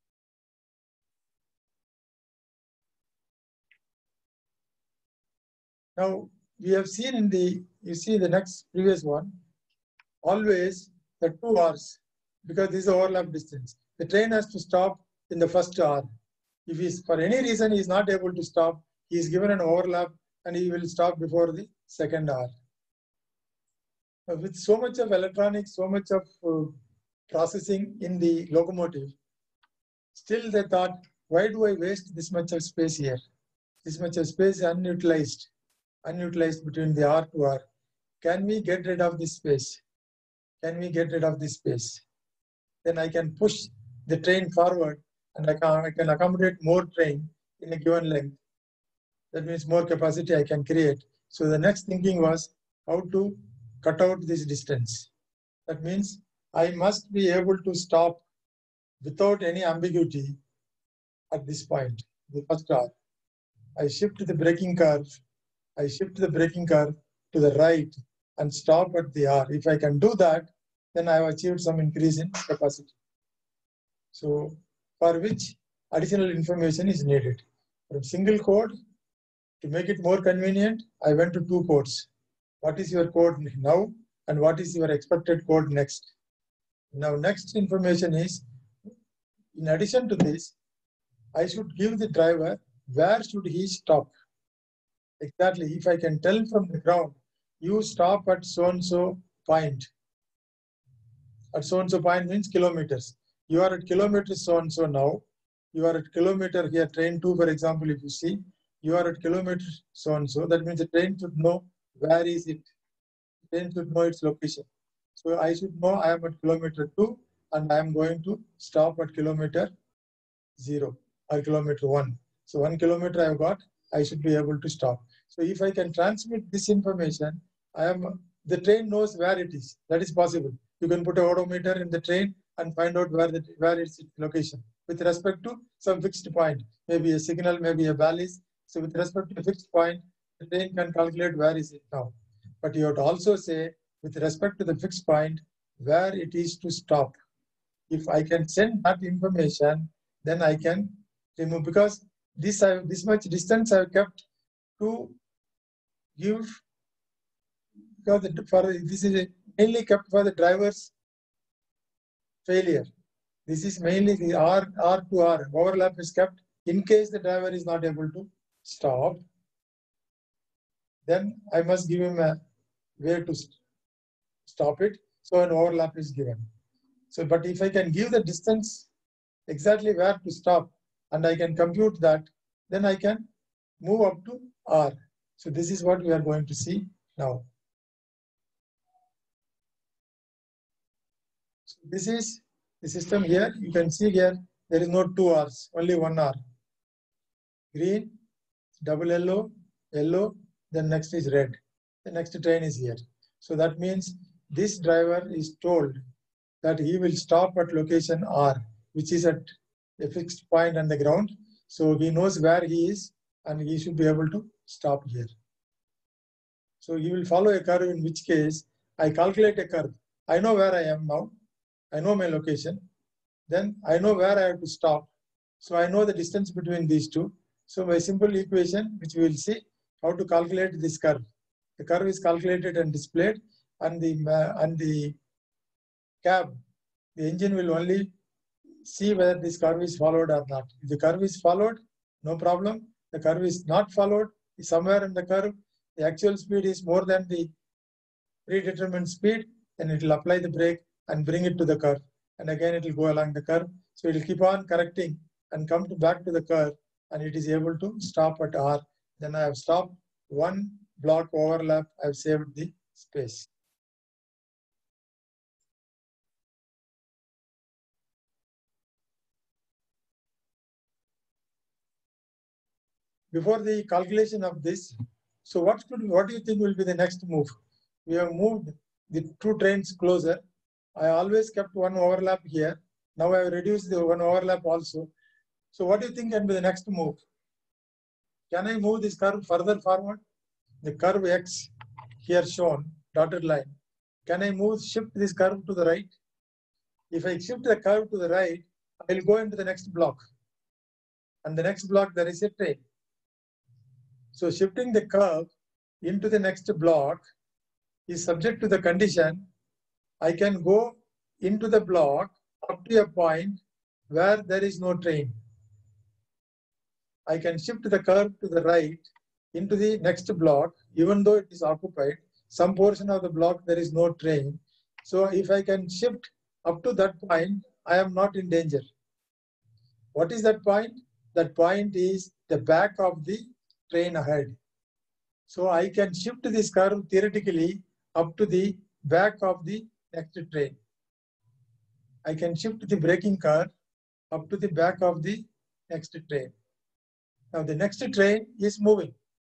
Now, we have seen in the, you see the next previous one, always the two R's, because this is overlap distance. The train has to stop in the first R. If he's, for any reason, he is not able to stop, he is given an overlap and he will stop before the second R. Now, with so much of electronics, so much of uh, processing in the locomotive, still they thought, why do I waste this much of space here? This much of space is unutilized, unutilized between the R to R. Can we get rid of this space? Can we get rid of this space? Then I can push the train forward and I can, I can accommodate more train in a given length. That means more capacity I can create. So the next thinking was how to cut out this distance. That means I must be able to stop without any ambiguity at this point, the first R. I shift the braking curve, I shift the braking curve to the right and stop at the R. If I can do that, then I have achieved some increase in capacity. So for which additional information is needed. From single code, to make it more convenient, I went to two codes. What is your code now and what is your expected code next? Now next information is, in addition to this, I should give the driver where should he stop. Exactly, if I can tell from the ground, you stop at so-and-so point. At so-and-so point means kilometers. You are at kilometer so-and-so now. You are at kilometer here, train two, for example, if you see, you are at kilometer so-and-so. That means the train should know where is it. The train should know its location. So I should know I am at kilometer two and I am going to stop at kilometer zero or kilometer one. So one kilometer I have got, I should be able to stop. So if I can transmit this information, I am, the train knows where it is. That is possible. You can put a odometer in the train and find out where the where is its location with respect to some fixed point, maybe a signal, maybe a balance. So with respect to a fixed point, the train can calculate where is it now. But you have to also say, with respect to the fixed point, where it is to stop. If I can send that information, then I can remove, because this I, this much distance I have kept to give, because the, for this is mainly kept for the driver's failure. This is mainly the R, R to R overlap is kept in case the driver is not able to stop. Then I must give him a way to stop it. So an overlap is given. So, but if I can give the distance exactly where to stop and I can compute that, then I can move up to R. So this is what we are going to see now. So this is the system here. You can see here, there is no two R's, only one R. Green, double yellow, yellow, then next is red. The next train is here. So that means this driver is told that he will stop at location R, which is at a fixed point on the ground. So he knows where he is and he should be able to stop here. So he will follow a curve, in which case I calculate a curve. I know where I am now. I know my location. Then I know where I have to stop. So I know the distance between these two. So by simple equation, which we will see how to calculate this curve. The curve is calculated and displayed, and the uh, and the cab, the engine will only see whether this curve is followed or not. If the curve is followed, no problem. The curve is not followed, somewhere in the curve, the actual speed is more than the predetermined speed, then it will apply the brake and bring it to the curve. And again, it will go along the curve. So it will keep on correcting and come to back to the curve, and it is able to stop at R. Then I have stopped one block overlap. I have saved the space. Before the calculation of this, so what could what do you think will be the next move? We have moved the two trains closer. I always kept one overlap here. Now I have reduced the one overlap also. So what do you think can be the next move? Can I move this curve further forward? the curve X here shown, dotted line, can I move, shift this curve to the right? If I shift the curve to the right, I will go into the next block. And the next block, there is a train. So shifting the curve into the next block is subject to the condition I can go into the block up to a point where there is no train. I can shift the curve to the right into the next block, even though it is occupied. Some portion of the block there is no train. So if I can shift up to that point, I am not in danger. What is that point? That point is the back of the train ahead. So I can shift this curve theoretically up to the back of the next train. I can shift the braking curve up to the back of the next train. Now the next train is moving.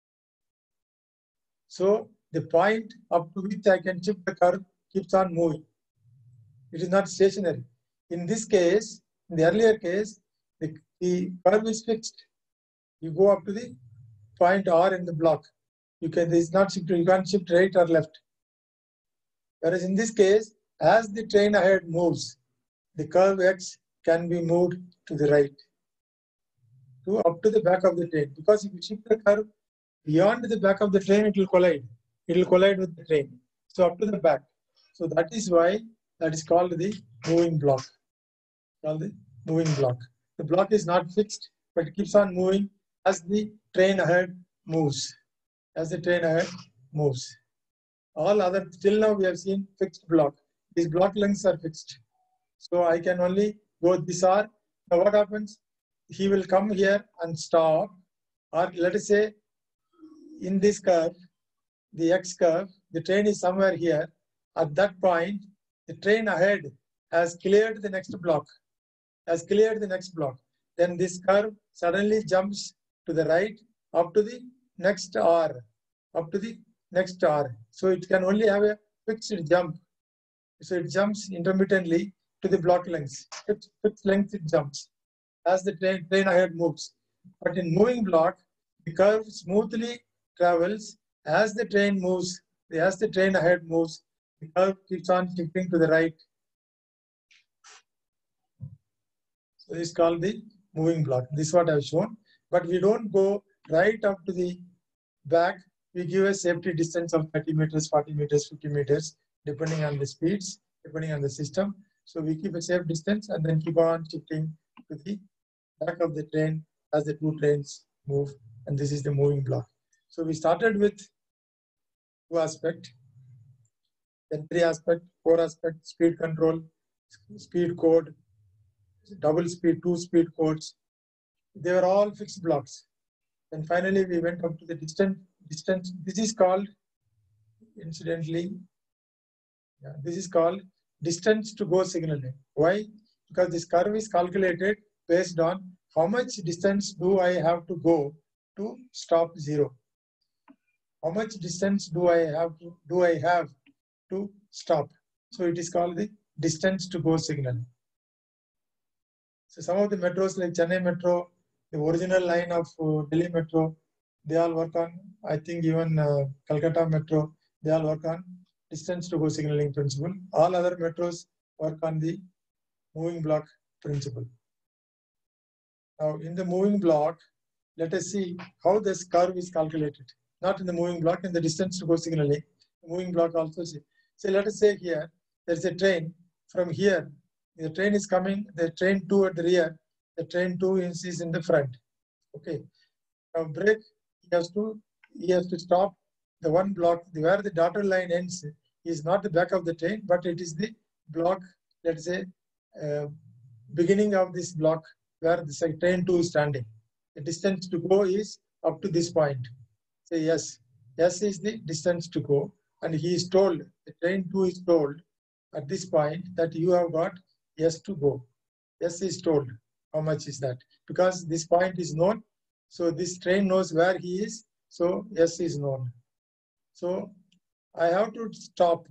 So the point up to which I can shift the curve keeps on moving. It is not stationary. In this case, in the earlier case, the, the curve is fixed. You go up to the point R in the block. You can, this is not shift, you can't shift right or left. Whereas in this case, as the train ahead moves, the curve X can be moved to the right, to up to the back of the train. Because if you shift the curve beyond the back of the train, it will collide. It will collide with the train. So up to the back. So that is why that is called the moving block. Called the moving block. The block is not fixed, but it keeps on moving as the train ahead moves. As the train ahead moves. All other, till now we have seen fixed block. These block lengths are fixed. So I can only go this R. Now what happens? He will come here and stop. Or let us say in this curve, the X curve, the train is somewhere here. At that point, the train ahead has cleared the next block. Has cleared the next block. Then this curve suddenly jumps to the right up to the next R. Up to the next R. So it can only have a fixed jump. So it jumps intermittently to the block lengths. Fixed, fixed length it jumps as the train, train ahead moves. But in moving block, the curve smoothly travels as the train moves. As the train ahead moves, the curve keeps on shifting to the right. So this is called the moving block. This is what I have shown. But we don't go right up to the back. We give a safety distance of thirty meters, forty meters, fifty meters, depending on the speeds, depending on the system. So we keep a safe distance and then keep on shifting to the back of the train as the two trains move. And this is the moving block. So we started with two aspects, then three aspects, four aspects, speed control, speed code, double speed, two speed codes. They were all fixed blocks. And finally, we went up to the distance. Distance. This is called, incidentally, yeah, this is called distance to go signaling. Why? Because this curve is calculated based on how much distance do I have to go to stop zero. How much distance do I have to do I have to stop? So it is called the distance to go signal. So some of the metros like Chennai Metro, the original line of uh, Delhi Metro, they all work on, I think even uh, Calcutta Metro, they all work on distance to go signaling principle. All other metros work on the moving block principle. Now in the moving block, let us see how this curve is calculated. Not in the moving block, in the distance to go signaling. The moving block also see. So let us say here, there's a train from here. The train is coming, the train two at the rear, the train two is, is in the front. Okay. Now brake, he has to he has to stop the one block where the dotted line ends is not the back of the train, but it is the block, let's say, uh, beginning of this block where the train two is standing. The distance to go is up to this point. Say yes. Yes is the distance to go. And he is told, the train two is told at this point that you have got yes to go. Yes is told. How much is that? Because this point is known. So this train knows where he is. So yes is known. So I have to stop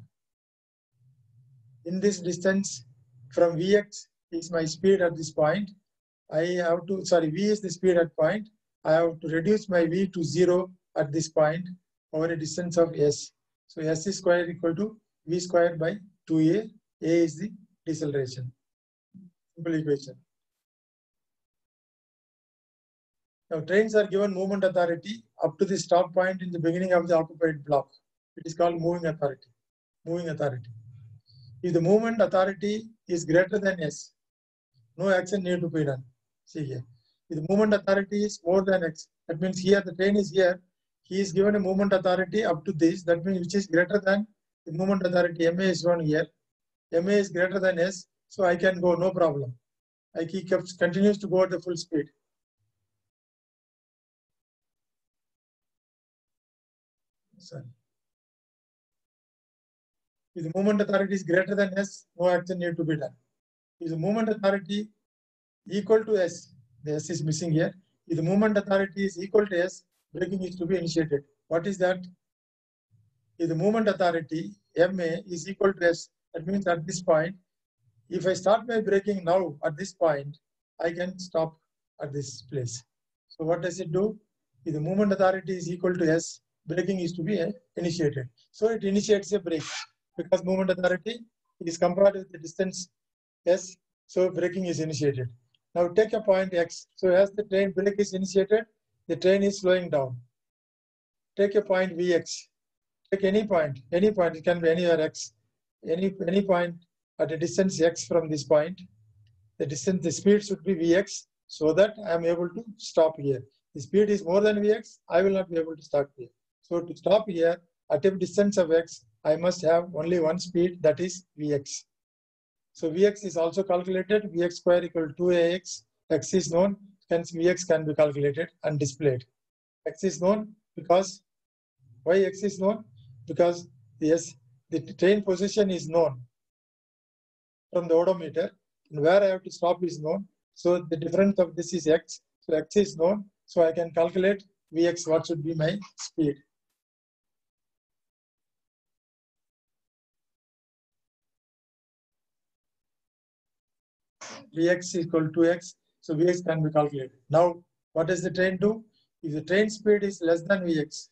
in this distance from Vx is my speed at this point. I have to, sorry, V is the speed at point. I have to reduce my V to zero at this point. over a distance of S. So S is square equal to V squared by two A. A is the deceleration. Simple equation. Now trains are given movement authority up to the stop point in the beginning of the occupied block. It is called moving authority. Moving authority. If the movement authority is greater than S, no action need to be done. See here. If the movement authority is more than X, that means here the train is here. He is given a movement authority up to this. That means which is greater than the movement authority. M A is shown here. M A is greater than S, so I can go, no problem. Like he kept, continues to go at the full speed. Sorry. If the movement authority is greater than S, no action need to be done. If the movement authority equal to S, the S is missing here. If the movement authority is equal to S, braking is to be initiated. What is that? If the movement authority M A is equal to S, that means at this point, if I start my braking now at this point, I can stop at this place. So what does it do? If the movement authority is equal to S, braking is to be initiated. So it initiates a brake because movement authority is compared with the distance S, so braking is initiated. Now take a point X. So as the train brake is initiated, the train is slowing down. Take a point V X. Take any point, any point, it can be anywhere X, any, any point at a distance X from this point. The distance, the speed should be Vx, so that I am able to stop here. The speed is more than Vx, I will not be able to stop here. So to stop here, at a distance of X, I must have only one speed, that is Vx. So Vx is also calculated, Vx square equal to two A X, X is known, hence Vx can be calculated and displayed. X is known because, why X is known? Because yes, the train position is known from the odometer, and where I have to stop is known. So the difference of this is X. So X is known. So I can calculate Vx, what should be my speed. Vx equal to X. So Vx can be calculated. Now, what does the train do? If the train speed is less than Vx,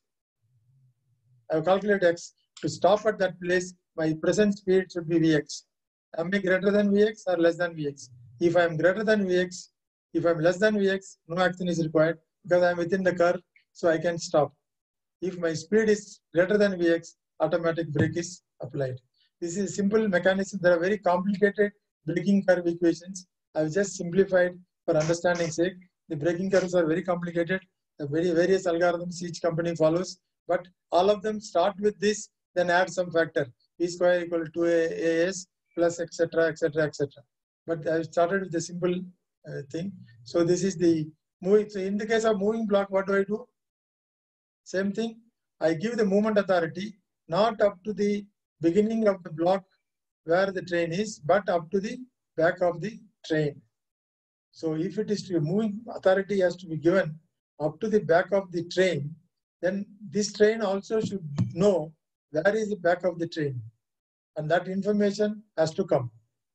I have calculated X. To stop at that place, my present speed should be Vx. Am I greater than Vx or less than Vx? If I am greater than Vx, if I am less than Vx, no action is required because I am within the curve, so I can stop. If my speed is greater than Vx, automatic brake is applied. This is a simple mechanism. There are very complicated braking curve equations. I have just simplified for understanding sake. The braking curves are very complicated. The very various algorithms each company follows, but all of them start with this, then add some factor. V square equal to two A S plus et cetera, et cetera, et cetera. But I started with a simple uh, thing. So this is the moving. So in the case of moving block, what do I do? Same thing. I give the movement authority not up to the beginning of the block where the train is, but up to the back of the train. So if it is to be moving authority has to be given up to the back of the train, then this train also should know where is the back of the train, and that information has to come.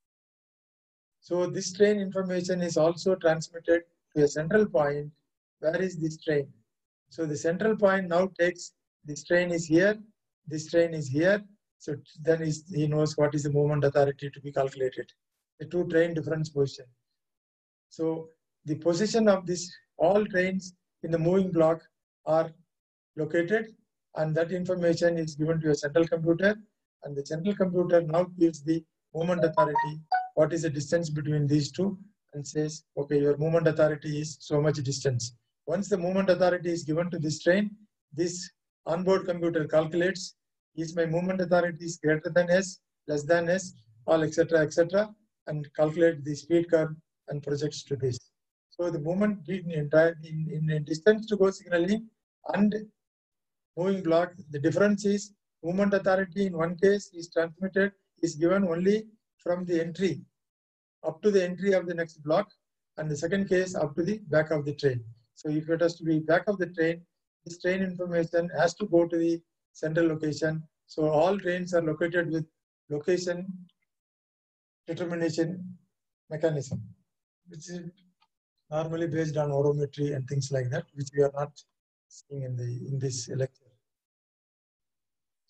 So this train information is also transmitted to a central point. Where is this train? So the central point now takes this train is here, this train is here. So then is, he knows what is the movement authority to be calculated. The two train difference position. So the position of this all trains in the moving block are located, and that information is given to a central computer, and the central computer now gives the movement authority what is the distance between these two and says, okay, your movement authority is so much distance. Once the movement authority is given to this train, this onboard computer calculates, is my movement authority is greater than S, less than S, all et cetera, et cetera, and calculate the speed curve and projects to this. So the movement in, in, in distance to go signaling and moving block, the difference is movement authority in one case is transmitted, is given only from the entry up to the entry of the next block, and the second case up to the back of the train. So if it has to be back of the train, this train information has to go to the central location. So all trains are located with location determination mechanism, which is normally based on orometry and things like that, which we are not seeing in the in this lecture.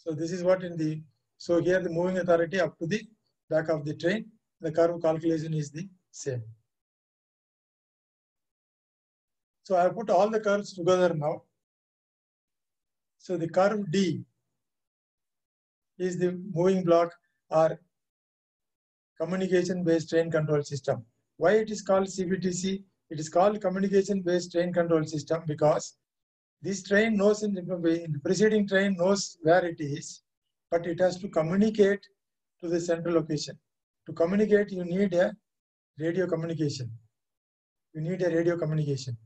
So this is what in the, so here the moving authority up to the back of the train, the curve calculation is the same. So I put all the curves together now. So the curve D is the moving block or communication based train control system. Why it is called C B T C? It is called communication based train control system because this train knows in the, in the preceding train knows where it is, but it has to communicate to the central location. To communicate, you need a radio communication. You need a radio communication.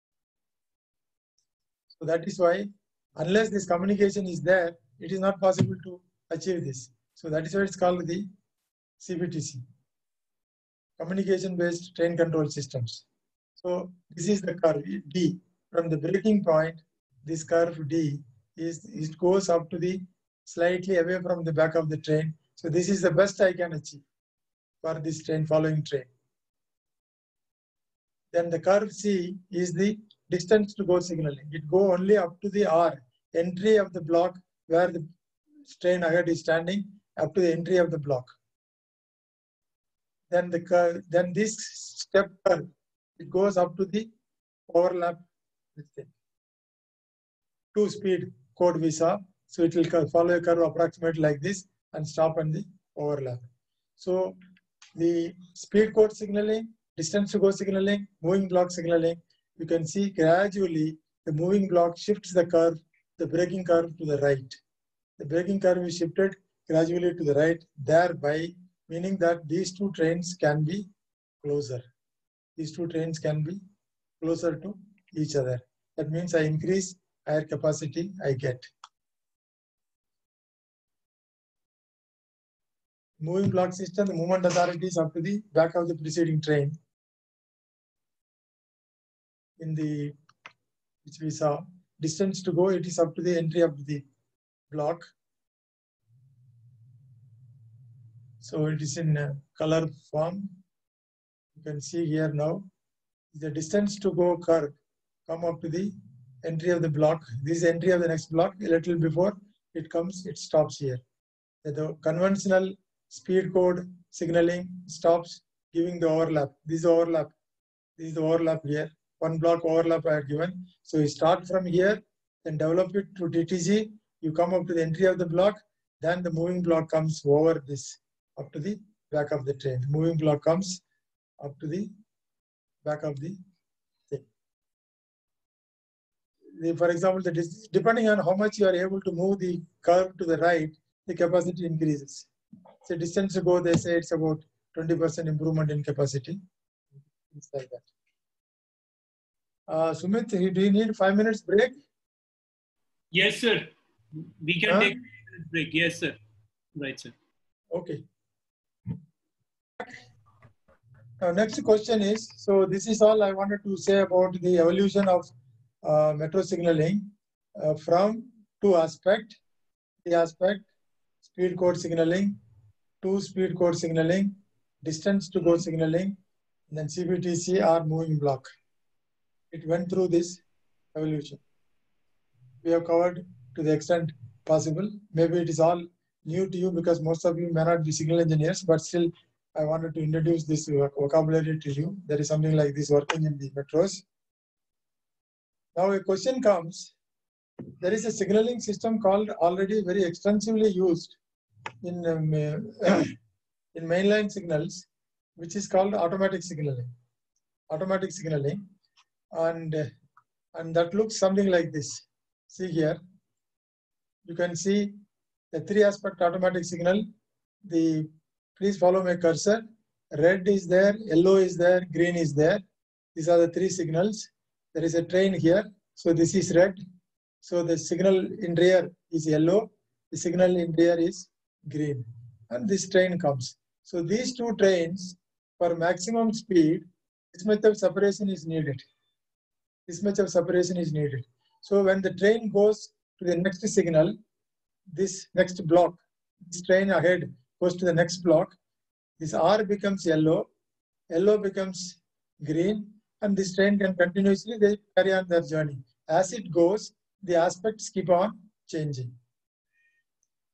So that is why, unless this communication is there, it is not possible to achieve this. So that is why it's called the C B T C, communication-based train control systems. So this is the curve D. From the breaking point, this curve D is it goes up to the slightly away from the back of the train. So this is the best I can achieve for this train following train. Then the curve C is the distance to go signaling. It go only up to the R, entry of the block where the train ahead is standing, up to the entry of the block. Then the curve, then this step curve, it goes up to the overlap with the two speed code we saw. So it will follow a curve approximately like this and stop on the overlap. So the speed code signaling, distance to go signaling, moving block signaling, you can see gradually the moving block shifts the curve, the braking curve to the right. The braking curve is shifted gradually to the right, thereby meaning that these two trains can be closer. These two trains can be closer to each other. That means I increase higher capacity I get. Moving block system, the movement authority is up to the back of the preceding train. In the, which we saw, distance to go, it is up to the entry of the block. So it is in a color form. You can see here now, the distance to go curve come up to the entry of the block. This is entry of the next block. A little before it comes, it stops here. The conventional speed code signaling stops giving the overlap. This is overlap. This is the overlap here. One block overlap I have given. So you start from here, then develop it to T T G. You come up to the entry of the block. Then the moving block comes over this up to the back of the train. The moving block comes up to the back of the thing. The, for example, the, depending on how much you are able to move the curve to the right, the capacity increases. So distance to go, they say it's about twenty percent improvement in capacity. It's like that. Uh, Sumit, do you need five minutes break? Yes, sir. We can huh? take a break. Yes, sir. Right, sir. Okay. Now, next question is, so this is all I wanted to say about the evolution of uh, metro signaling uh, from two aspects. The aspect, speed code signaling, two speed code signaling, distance to go signaling, and then C B T C or moving block. It went through this evolution. We have covered to the extent possible. Maybe it is all new to you because most of you may not be signal engineers, but still I wanted to introduce this vocabulary to you. There is something like this working in the metros. Now a question comes, there is a signaling system called already very extensively used in, um, uh, in mainline signals, which is called automatic signaling. Automatic signaling. And, uh, and that looks something like this. See here, you can see the three aspect automatic signal. The Please follow my cursor. Red is there, yellow is there, green is there. These are the three signals. There is a train here. So this is red. So the signal in rear is yellow. The signal in rear is green. And this train comes. So these two trains, for maximum speed, this much of separation is needed. This much of separation is needed. So when the train goes to the next signal, this next block, this train ahead goes to the next block, this R becomes yellow, yellow becomes green, and this train can continuously they carry on their journey. As it goes, the aspects keep on changing.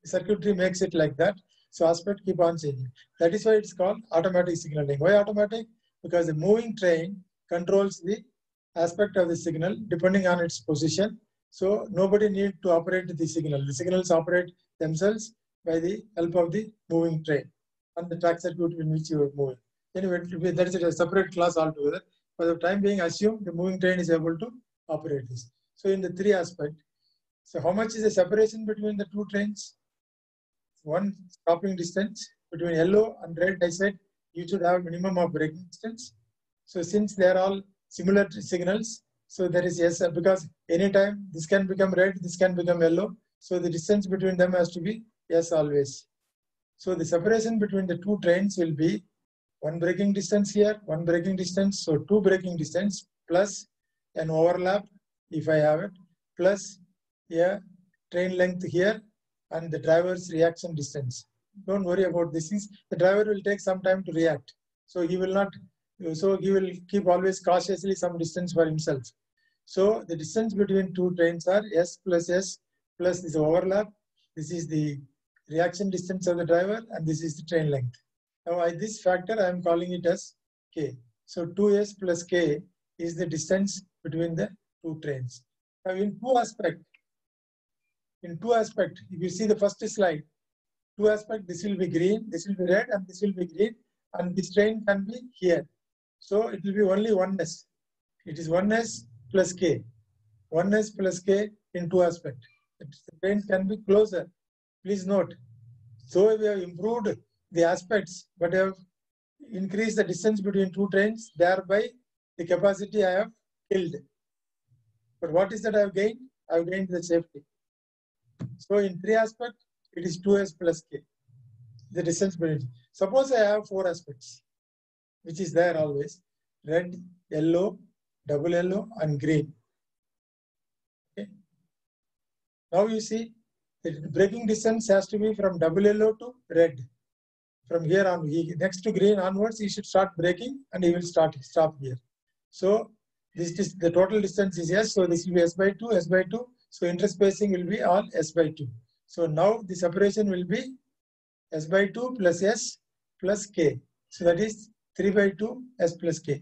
The circuitry makes it like that. So aspect keep on changing. That is why it's called automatic signaling. Why automatic? Because the moving train controls the aspect of the signal depending on its position. So nobody need to operate the signal. The signals operate themselves by the help of the moving train and the track circuit in which you are moving. Anyway, that is a separate class altogether. For the time being, assume the moving train is able to operate this. So in the three aspect, so how much is the separation between the two trains? One stopping distance between yellow and red. I said you should have minimum of braking distance. So since they are all similar signals, so there is yes, because anytime this can become red, this can become yellow. So the distance between them has to be yes always. So the separation between the two trains will be one braking distance here, one braking distance. So two braking distance plus an overlap if I have it, plus a train length here and the driver's reaction distance. Don't worry about these things. The driver will take some time to react. So he will not, so he will keep always cautiously some distance for himself. So the distance between two trains are S plus S plus this overlap. This is the reaction distance of the driver and this is the train length. Now I, this factor I am calling it as K. So two S plus K is the distance between the two trains. Now in two aspect, in two aspect, if you see the first slide, two aspect, this will be green, this will be red and this will be green and this train can be here. So it will be only one S. It is one S plus K. one S plus K in two aspect. The train can be closer. Please note. So we have improved the aspects, but have increased the distance between two trains, thereby the capacity I have killed. But what is that I have gained? I have gained the safety. So in three aspects, it is two S plus K. The distance between. Suppose I have four aspects, which is there always. Red, yellow, double yellow, and green. Okay. Now you see, the braking distance has to be from double yellow to red. From here on, he, next to green onwards, he should start braking and he will start stop here. So this is the total distance is S. So this will be S by two, S by two. So interspacing will be all S by two. So now the separation will be S by two plus S plus K. So that is three by two S plus K.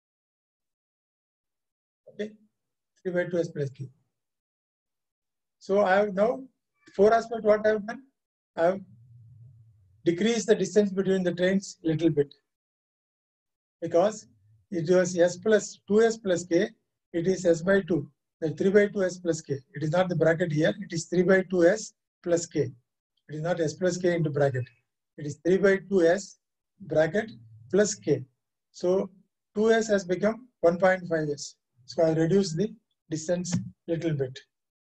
Okay, three by two S plus K. So I have now four aspect. What I have done? I have decreased the distance between the trains a little bit because it was S plus two S plus K. It is S by two. The three by two S plus K. It is not the bracket here. It is three by two S plus K. It is not S plus K into bracket. It is three by two S bracket plus K. So two S has become one point five S. So I reduce the distance little bit.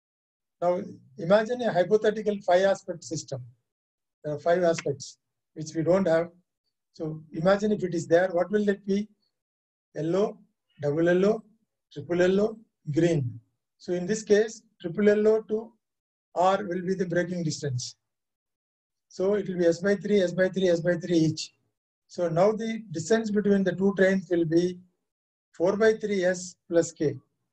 Now imagine a hypothetical five aspect system. There are five aspects which we don't have. So imagine if it is there, what will it be? Yellow, double yellow, triple yellow, green. So in this case, triple yellow to R will be the braking distance. So it will be S by three, S by three, S by three each. So now the distance between the two trains will be four by three S plus K.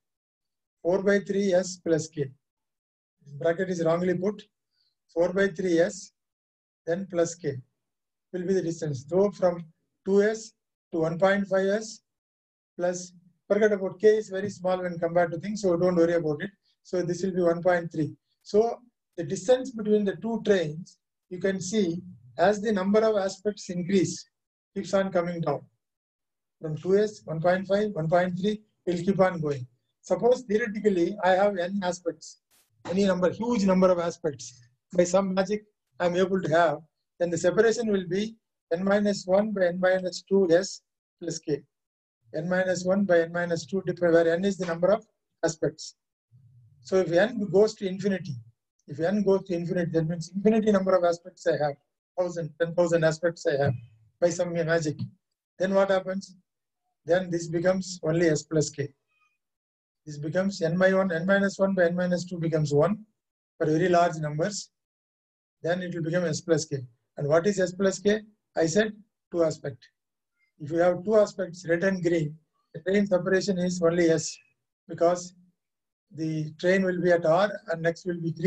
four by three S plus K. Bracket is wrongly put. four by three S, then plus K will be the distance. So from two S to one point five S plus, forget about K is very small when compared to things, so don't worry about it. So this will be one point three. So the distance between the two trains, you can see as the number of aspects increase, keeps on coming down. From two S, one point five, one point three, it will keep on going. Suppose theoretically I have n aspects, any number, huge number of aspects. By some magic I am able to have, then the separation will be n minus one by n minus two S plus K. N minus one by n minus two, where n is the number of aspects. So if n goes to infinity, if n goes to infinity, that means infinity number of aspects I have, one thousand, ten thousand aspects I have by some magic. Then what happens? Then this becomes only S plus K. This becomes n by one, n minus one by n minus two becomes one for very large numbers. Then it will become S plus K. And what is S plus K? I said two aspect. If you have two aspects, red and green, the train separation is only S because the train will be at R and next will be green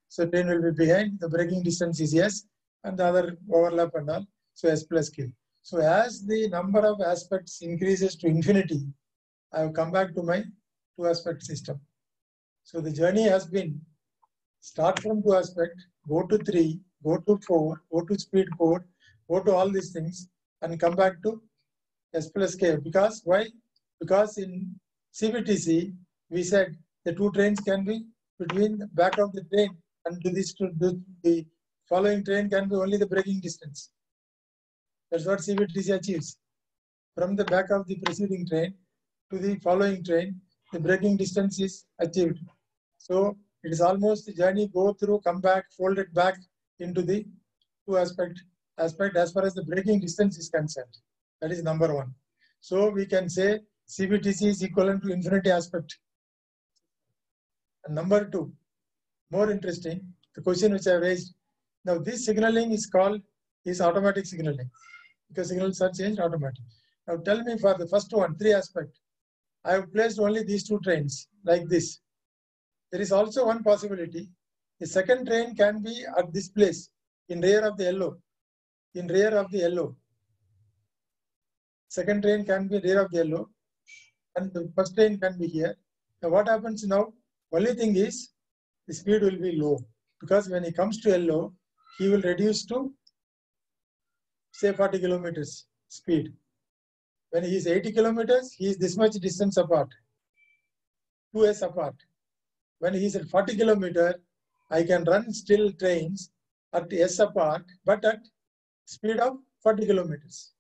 So train will be behind, the braking distance is S, and the other overlap and all, so S plus Q. So as the number of aspects increases to infinity, I have come back to my two aspect system. So the journey has been start from two aspect, go to three, go to four, go to speed four, go to all these things and come back to S plus K. Because why? Because in C B T C, we said the two trains can be between the back of the train and to this to the, the following train can be only the braking distance. That's what C B T C achieves. From the back of the preceding train to the following train, the braking distance is achieved. So it is almost the journey go through, come back, fold it back into the two aspect aspect as far as the braking distance is concerned. That is number one. So we can say C B T C is equivalent to infinity aspect. And number two, more interesting, the question which I raised. Now this signaling is called is automatic signaling because signals are changed automatically. Now tell me for the first one, three aspect. I have placed only these two trains like this. There is also one possibility. The second train can be at this place in rear of the yellow. In rear of the yellow. Second train can be rear of the yellow. And the first train can be here. Now what happens now? Only thing is the speed will be low. Because when he comes to yellow, he will reduce to say forty kilometers speed. When he is eighty kilometers, he is this much distance apart. two S apart. When he is at forty kilometers, I can run still trains at S apart, but at speed of forty kilometers.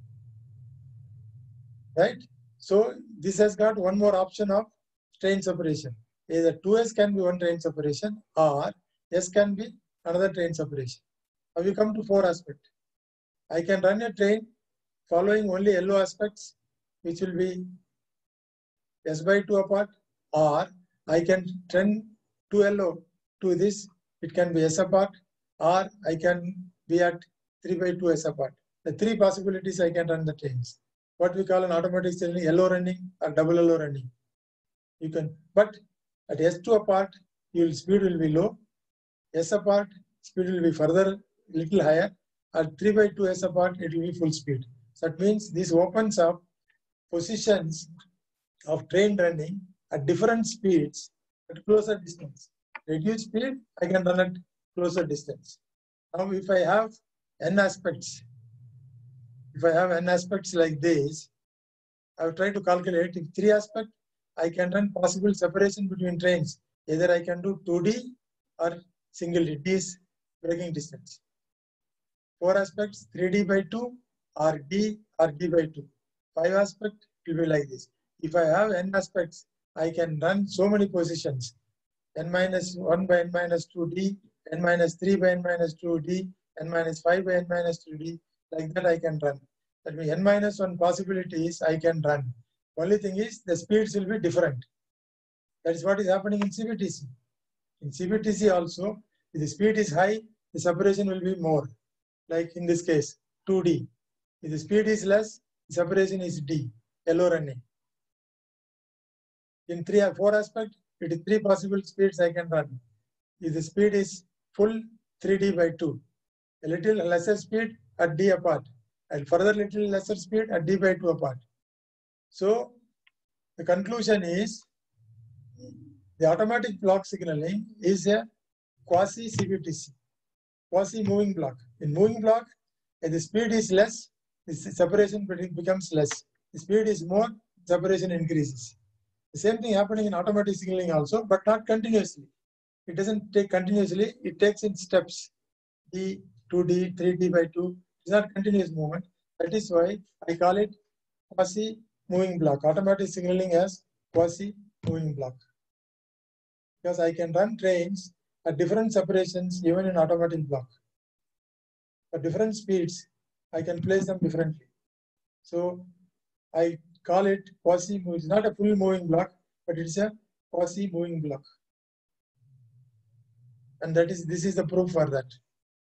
Right? So this has got one more option of train separation. Either two S can be one train separation or S can be another train separation. Now we come to four aspects. I can run a train following only yellow aspects, which will be S by two apart, or I can turn two yellow to this, it can be S apart, or I can be at three by two S apart. The three possibilities I can run the trains. What we call an automatic signaling, yellow running or double yellow running. You can, but at S two apart, your speed will be low. S apart, speed will be further little higher. At three by two S apart, it will be full speed. So that means this opens up positions of train running at different speeds at closer distance. Reduced speed, I can run at closer distance. Now, if I have n aspects, if I have n aspects like this, I will try to calculate if three aspects, I can run possible separation between trains. Either I can do two D or single D, D is braking distance. Four aspects, three D by two or D or D by two. Five aspects will be like this. If I have n aspects, I can run so many positions. N minus one by n minus two D, n minus three by n minus two D, n minus five by n minus two D. Like that I can run. That means n minus one possibilities I can run. Only thing is the speeds will be different. That is what is happening in C B T C. In C B T C also, if the speed is high, the separation will be more. Like in this case, two D. If the speed is less, the separation is D, yellow running. In three or four aspects, it is three possible speeds I can run. If the speed is full, three D by two. A little lesser speed at D apart. And further little lesser speed at D by two apart. So the conclusion is the automatic block signaling is a quasi C B T C, quasi moving block. In moving block, if the speed is less, the separation becomes less. The speed is more, separation increases. The same thing happening in automatic signaling also, but not continuously. It doesn't take continuously, it takes in steps. D, two D, three D by two. It's not continuous movement. That is why I call it quasi moving block. Automatic signaling as quasi moving block. Because I can run trains at different separations even in automatic block. At different speeds, I can place them differently. So I call it quasi moving. It's not a full moving block, but it's a quasi moving block. And that is this is the proof for that.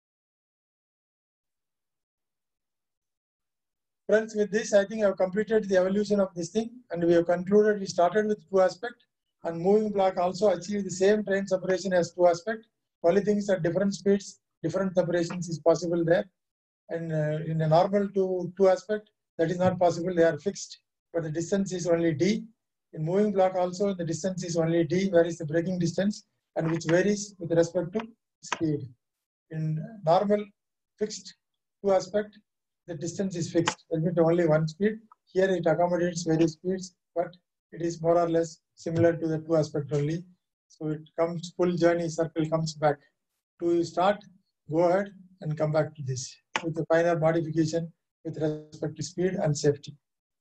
Friends, with this, I think I have completed the evolution of this thing, and we have concluded. We started with two aspects, and moving block also achieved the same train separation as two aspects. Only things at different speeds, different separations is possible there. And uh, in a normal two, two aspect, that is not possible. They are fixed, but the distance is only d. In moving block also, the distance is only d, where is the braking distance, and which varies with respect to speed. In normal fixed two aspect, the distance is fixed. That means only one speed. Here it accommodates various speeds, but it is more or less similar to the two aspect only. So it comes, full journey circle comes back. To start, go ahead and come back to this with a minor modification with respect to speed and safety.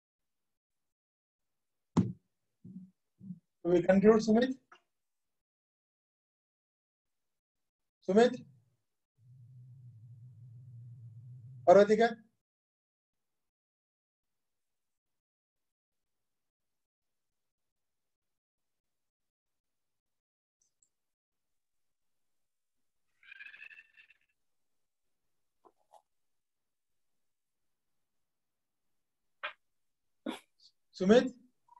So we conclude, Sumit? Sumit? Parvatika? Sumit?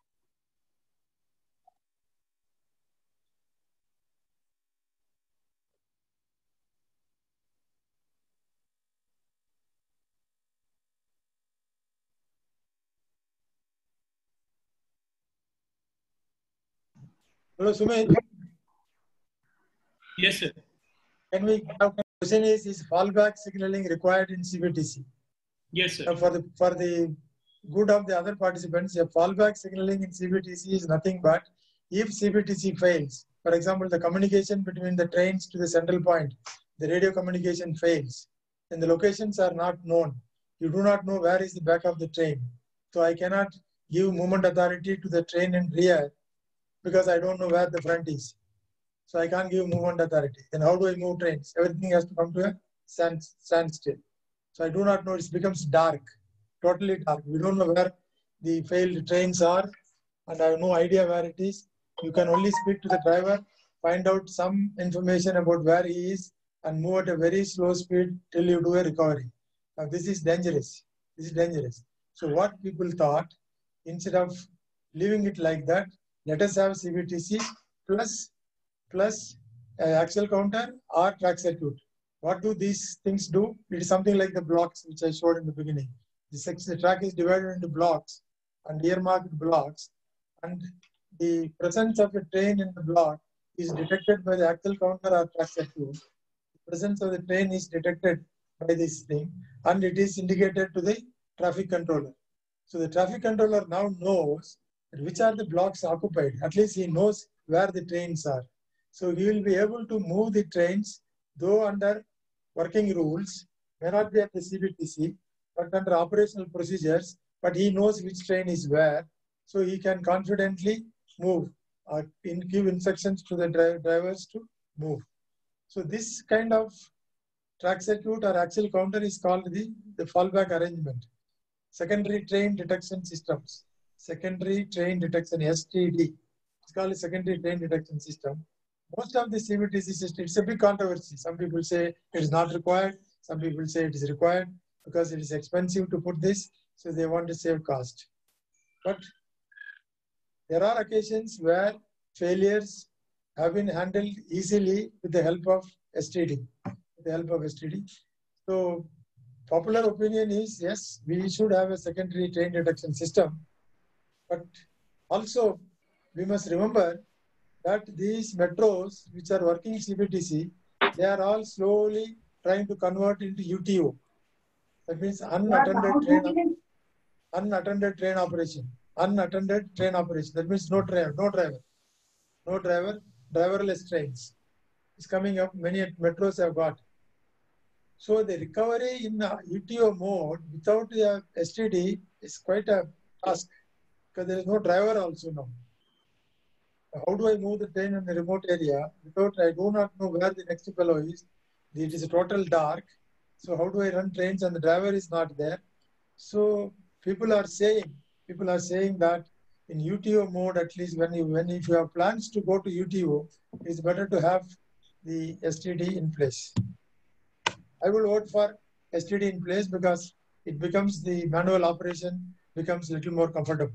Hello, Sumit. Yes, sir. Can we? Now, question is: is fallback signaling required in C B T C? Yes, sir. Now, for the for the good of the other participants, a fallback signaling in C B T C is nothing but if C B T C fails. For example, the communication between the trains to the central point, the radio communication fails, and the locations are not known. You do not know where is the back of the train. So I cannot give movement authority to the train in rear because I don't know where the front is. So I can't give movement authority. Then how do I move trains? Everything has to come to a stand, standstill. So I do not know. It becomes dark, totally dark. We don't know where the failed trains are, and I have no idea where it is. You can only speak to the driver, find out some information about where he is, and move at a very slow speed till you do a recovery. Now this is dangerous. This is dangerous. So what people thought, instead of leaving it like that, let us have C B T C plus plus uh, axle counter or track circuit. What do these things do? It is something like the blocks which I showed in the beginning. The, section, the track is divided into blocks and earmarked blocks, and the presence of a train in the block is detected by the axle counter or track circuit. The presence of the train is detected by this thing, and it is indicated to the traffic controller. So the traffic controller now knows which are the blocks occupied. At least he knows where the trains are. So he will be able to move the trains, though under working rules, may not be at the C B T C, but under operational procedures, but he knows which train is where, so he can confidently move or in, give instructions to the dri drivers to move. So this kind of track circuit or axle counter is called the, the fallback arrangement. Secondary train detection systems. Secondary train detection, S T D. It's called a secondary train detection system. Most of the C B T C system, it's a big controversy. Some people say it is not required. Some people say it is required because it is expensive to put this. So they want to save cost. But there are occasions where failures have been handled easily with the help of S T D. With the help of S T D. So popular opinion is, yes, we should have a secondary train detection system. But also, we must remember that these metros, which are working C B T C, they are all slowly trying to convert into U T O. That means unattended train, unattended train operation. Unattended train operation. That means no driver, no driver, no driver, driverless trains. It's coming up. Many metros have got. So the recovery in U T O mode without the S T D is quite a task because there is no driver also now. How do I move the train in a remote area without, I do not know where the next fellow is. It is a total dark. So how do I run trains and the driver is not there? So people are saying, people are saying that in U T O mode, at least when you, when if you have plans to go to U T O, it's better to have the S T D in place. I will vote for S T D in place because it becomes the manual operation becomes a little more comfortable.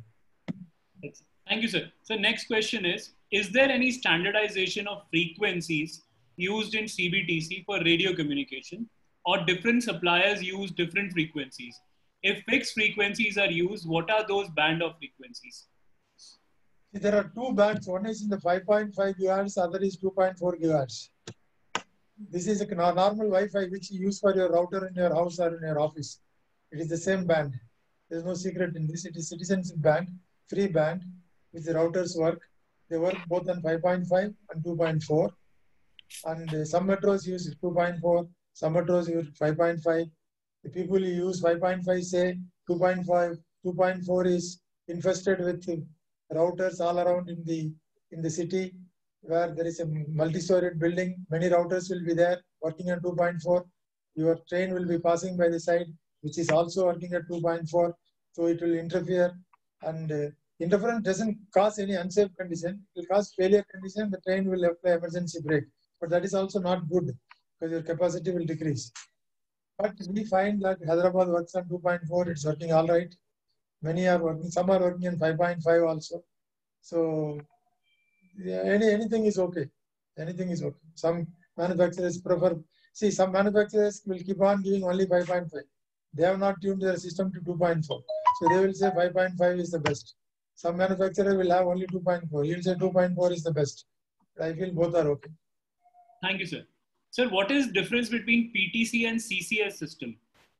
Thank you, sir. So next question is, is there any standardization of frequencies used in C B T C for radio communication, or different suppliers use different frequencies? If fixed frequencies are used, what are those band of frequencies? There are two bands. One is in the five point five gigahertz, other is two point four gigahertz. This is a normal Wi-Fi which you use for your router in your house or in your office. It is the same band. There is no secret in this. It is citizenship band, free band, which the routers work. They work both on five point five and two point four. And uh, some metros use two point four, some metros use five point five. The people who use five point five say two point five, two point four is infested with routers all around in the in the city where there is a multi-storied building. Many routers will be there working on two point four. Your train will be passing by the side, which is also working at two point four. So it will interfere, and uh, interference doesn't cause any unsafe condition. It will cause failure condition. The train will apply emergency brake. But that is also not good because your capacity will decrease. But we find that Hyderabad works on two point four, it's working all right. Many are working, some are working on five point five also. So yeah, any, anything is okay. Anything is okay. Some manufacturers prefer, see, some manufacturers will keep on giving only five point five. They have not tuned their system to two point four. So they will say five point five is the best. Some manufacturer will have only two point four. He will say two point four is the best. I feel both are okay. Thank you, sir. Sir, what is the difference between P T C and C C S system?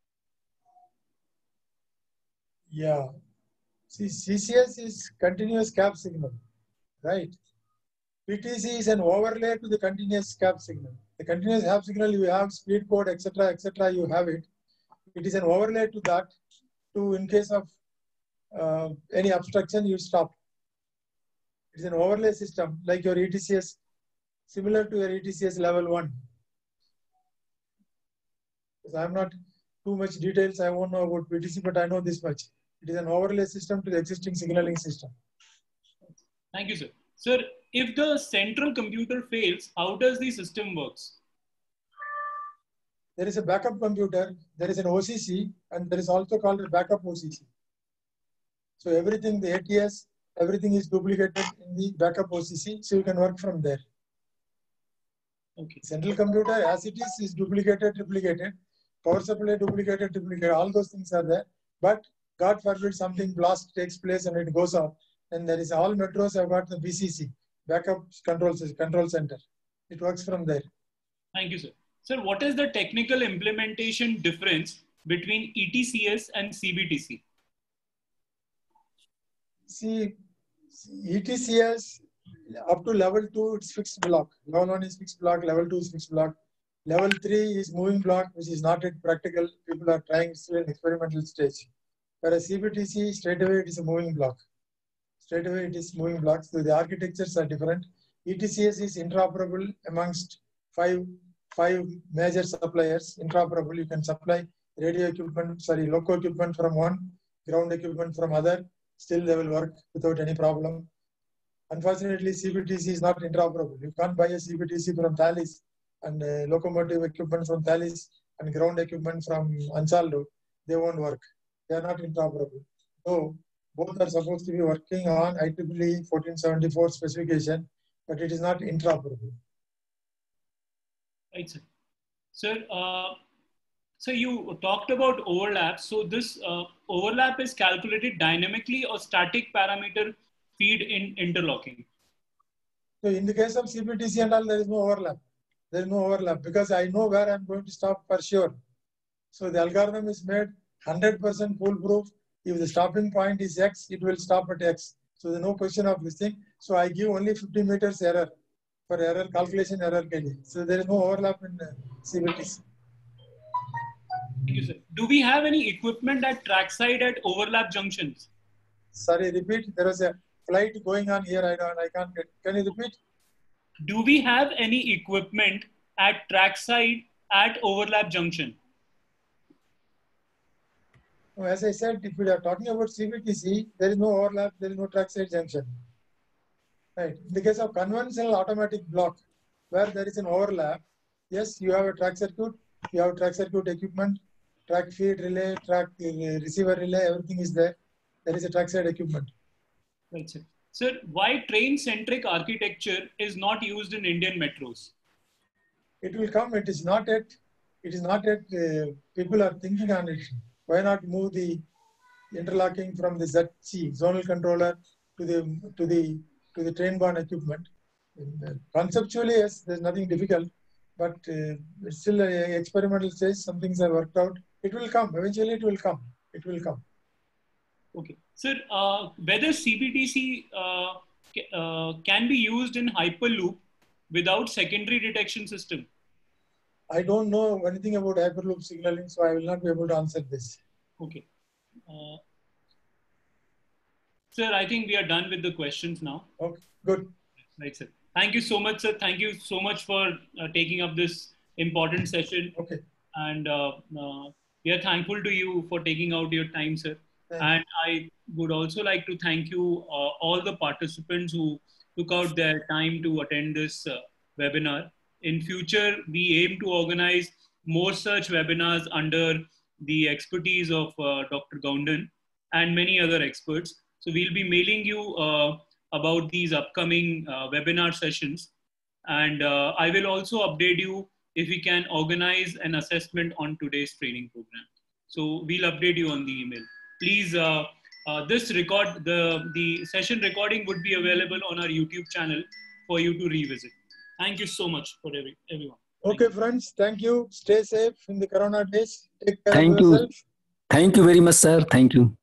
Yeah. See, C C S is continuous cap signal, right? P T C is an overlay to the continuous cap signal. The continuous cap signal, you have speed code, et cetera, et cetera, you have it. It is an overlay to that, to in case of uh, any obstruction, you stop. It is an overlay system like your E T C S, similar to your E T C S level one. I'm not too much details, I won't know about P T C, but I know this much. It is an overlay system to the existing signaling system. Thank you, sir. Sir, if the central computer fails, how does the system works? There is a backup computer, there is an O C C, and there is also called a backup O C C. So everything, the A T S, everything is duplicated in the backup O C C, so you can work from there. Okay. Central computer, as it is, is duplicated, duplicated. Power supply duplicated, duplicated. All those things are there. But God forbid something blast takes place and it goes off. And there is all metros have got the B C C, backup control, control center. It works from there. Thank you, sir. Sir, what is the technical implementation difference between E T C S and C B T C? See, E T C S up to level two, it's fixed block. Level one is fixed block, level two is fixed block. Level three is moving block, which is not yet practical. People are trying still in experimental stage. Whereas C B T C, straight away it is a moving block. Straight away it is moving blocks. So the architectures are different. E T C S is interoperable amongst five, five major suppliers. Interoperable, you can supply radio equipment, sorry, local equipment from one, ground equipment from other. Still they will work without any problem. Unfortunately, C B T C is not interoperable. You can't buy a C B T C from Thales and uh, locomotive equipment from Thales and ground equipment from Ansaldo. They won't work. They are not interoperable. So both are supposed to be working on I triple E fourteen seventy-four specification, but it is not interoperable. Right, sir. Sir, uh, so you talked about overlap. So this uh, overlap is calculated dynamically or static parameter feed in interlocking? So in the case of C B T C and all, there is no overlap. There is no overlap because I know where I'm going to stop for sure. So the algorithm is made one hundred percent foolproof. If the stopping point is X, it will stop at X. So there's no question of this thing. So I give only fifty meters error for error calculation error. So there is no overlap in uh, C B T C. Thank you, sir. Do we have any equipment at trackside at overlap junctions? Sorry, repeat. There was a flight going on here. I don't. I can't get. Can you repeat? Do we have any equipment at trackside at overlap junction? As I said, if we are talking about C B T C, there is no overlap. There is no trackside junction. Right. In the case of conventional automatic block, where there is an overlap, yes, you have a track circuit. You have track circuit equipment, track feed relay, track receiver relay. Everything is there. There is a trackside equipment. Right, sir. Sir, why train-centric architecture is not used in Indian metros? It will come. It is not yet. It is not yet. Uh, people are thinking on it. Why not move the interlocking from the Z C zonal controller to the to the to the train-borne equipment? Uh, conceptually, yes, there's nothing difficult, but uh, it's still an experimental stage. Some things are worked out. It will come. Eventually, it will come. It will come. Okay, sir. Uh, whether C B T C uh, uh, can be used in Hyperloop without secondary detection system? I don't know anything about Hyperloop signaling, so I will not be able to answer this. Okay. Uh, sir, I think we are done with the questions now. Okay, good. Right, sir. Thank you so much, sir. Thank you so much for uh, taking up this important session. Okay. And uh, uh, we are thankful to you for taking out your time, sir. Thank and I would also like to thank you, uh, all the participants who took out their time to attend this uh, webinar. In future, we aim to organize more such webinars under the expertise of uh, Doctor Goundan and many other experts. So we'll be mailing you uh, about these upcoming uh, webinar sessions. And uh, I will also update you if we can organize an assessment on today's training program. So we'll update you on the email. Please, uh, uh, this record, the, the session recording would be available on our YouTube channel for you to revisit. Thank you so much for every, everyone. Okay, friends. Thank you. Stay safe in the Corona days. Take care Thank of you. yourself. Thank you very much, sir. Thank you.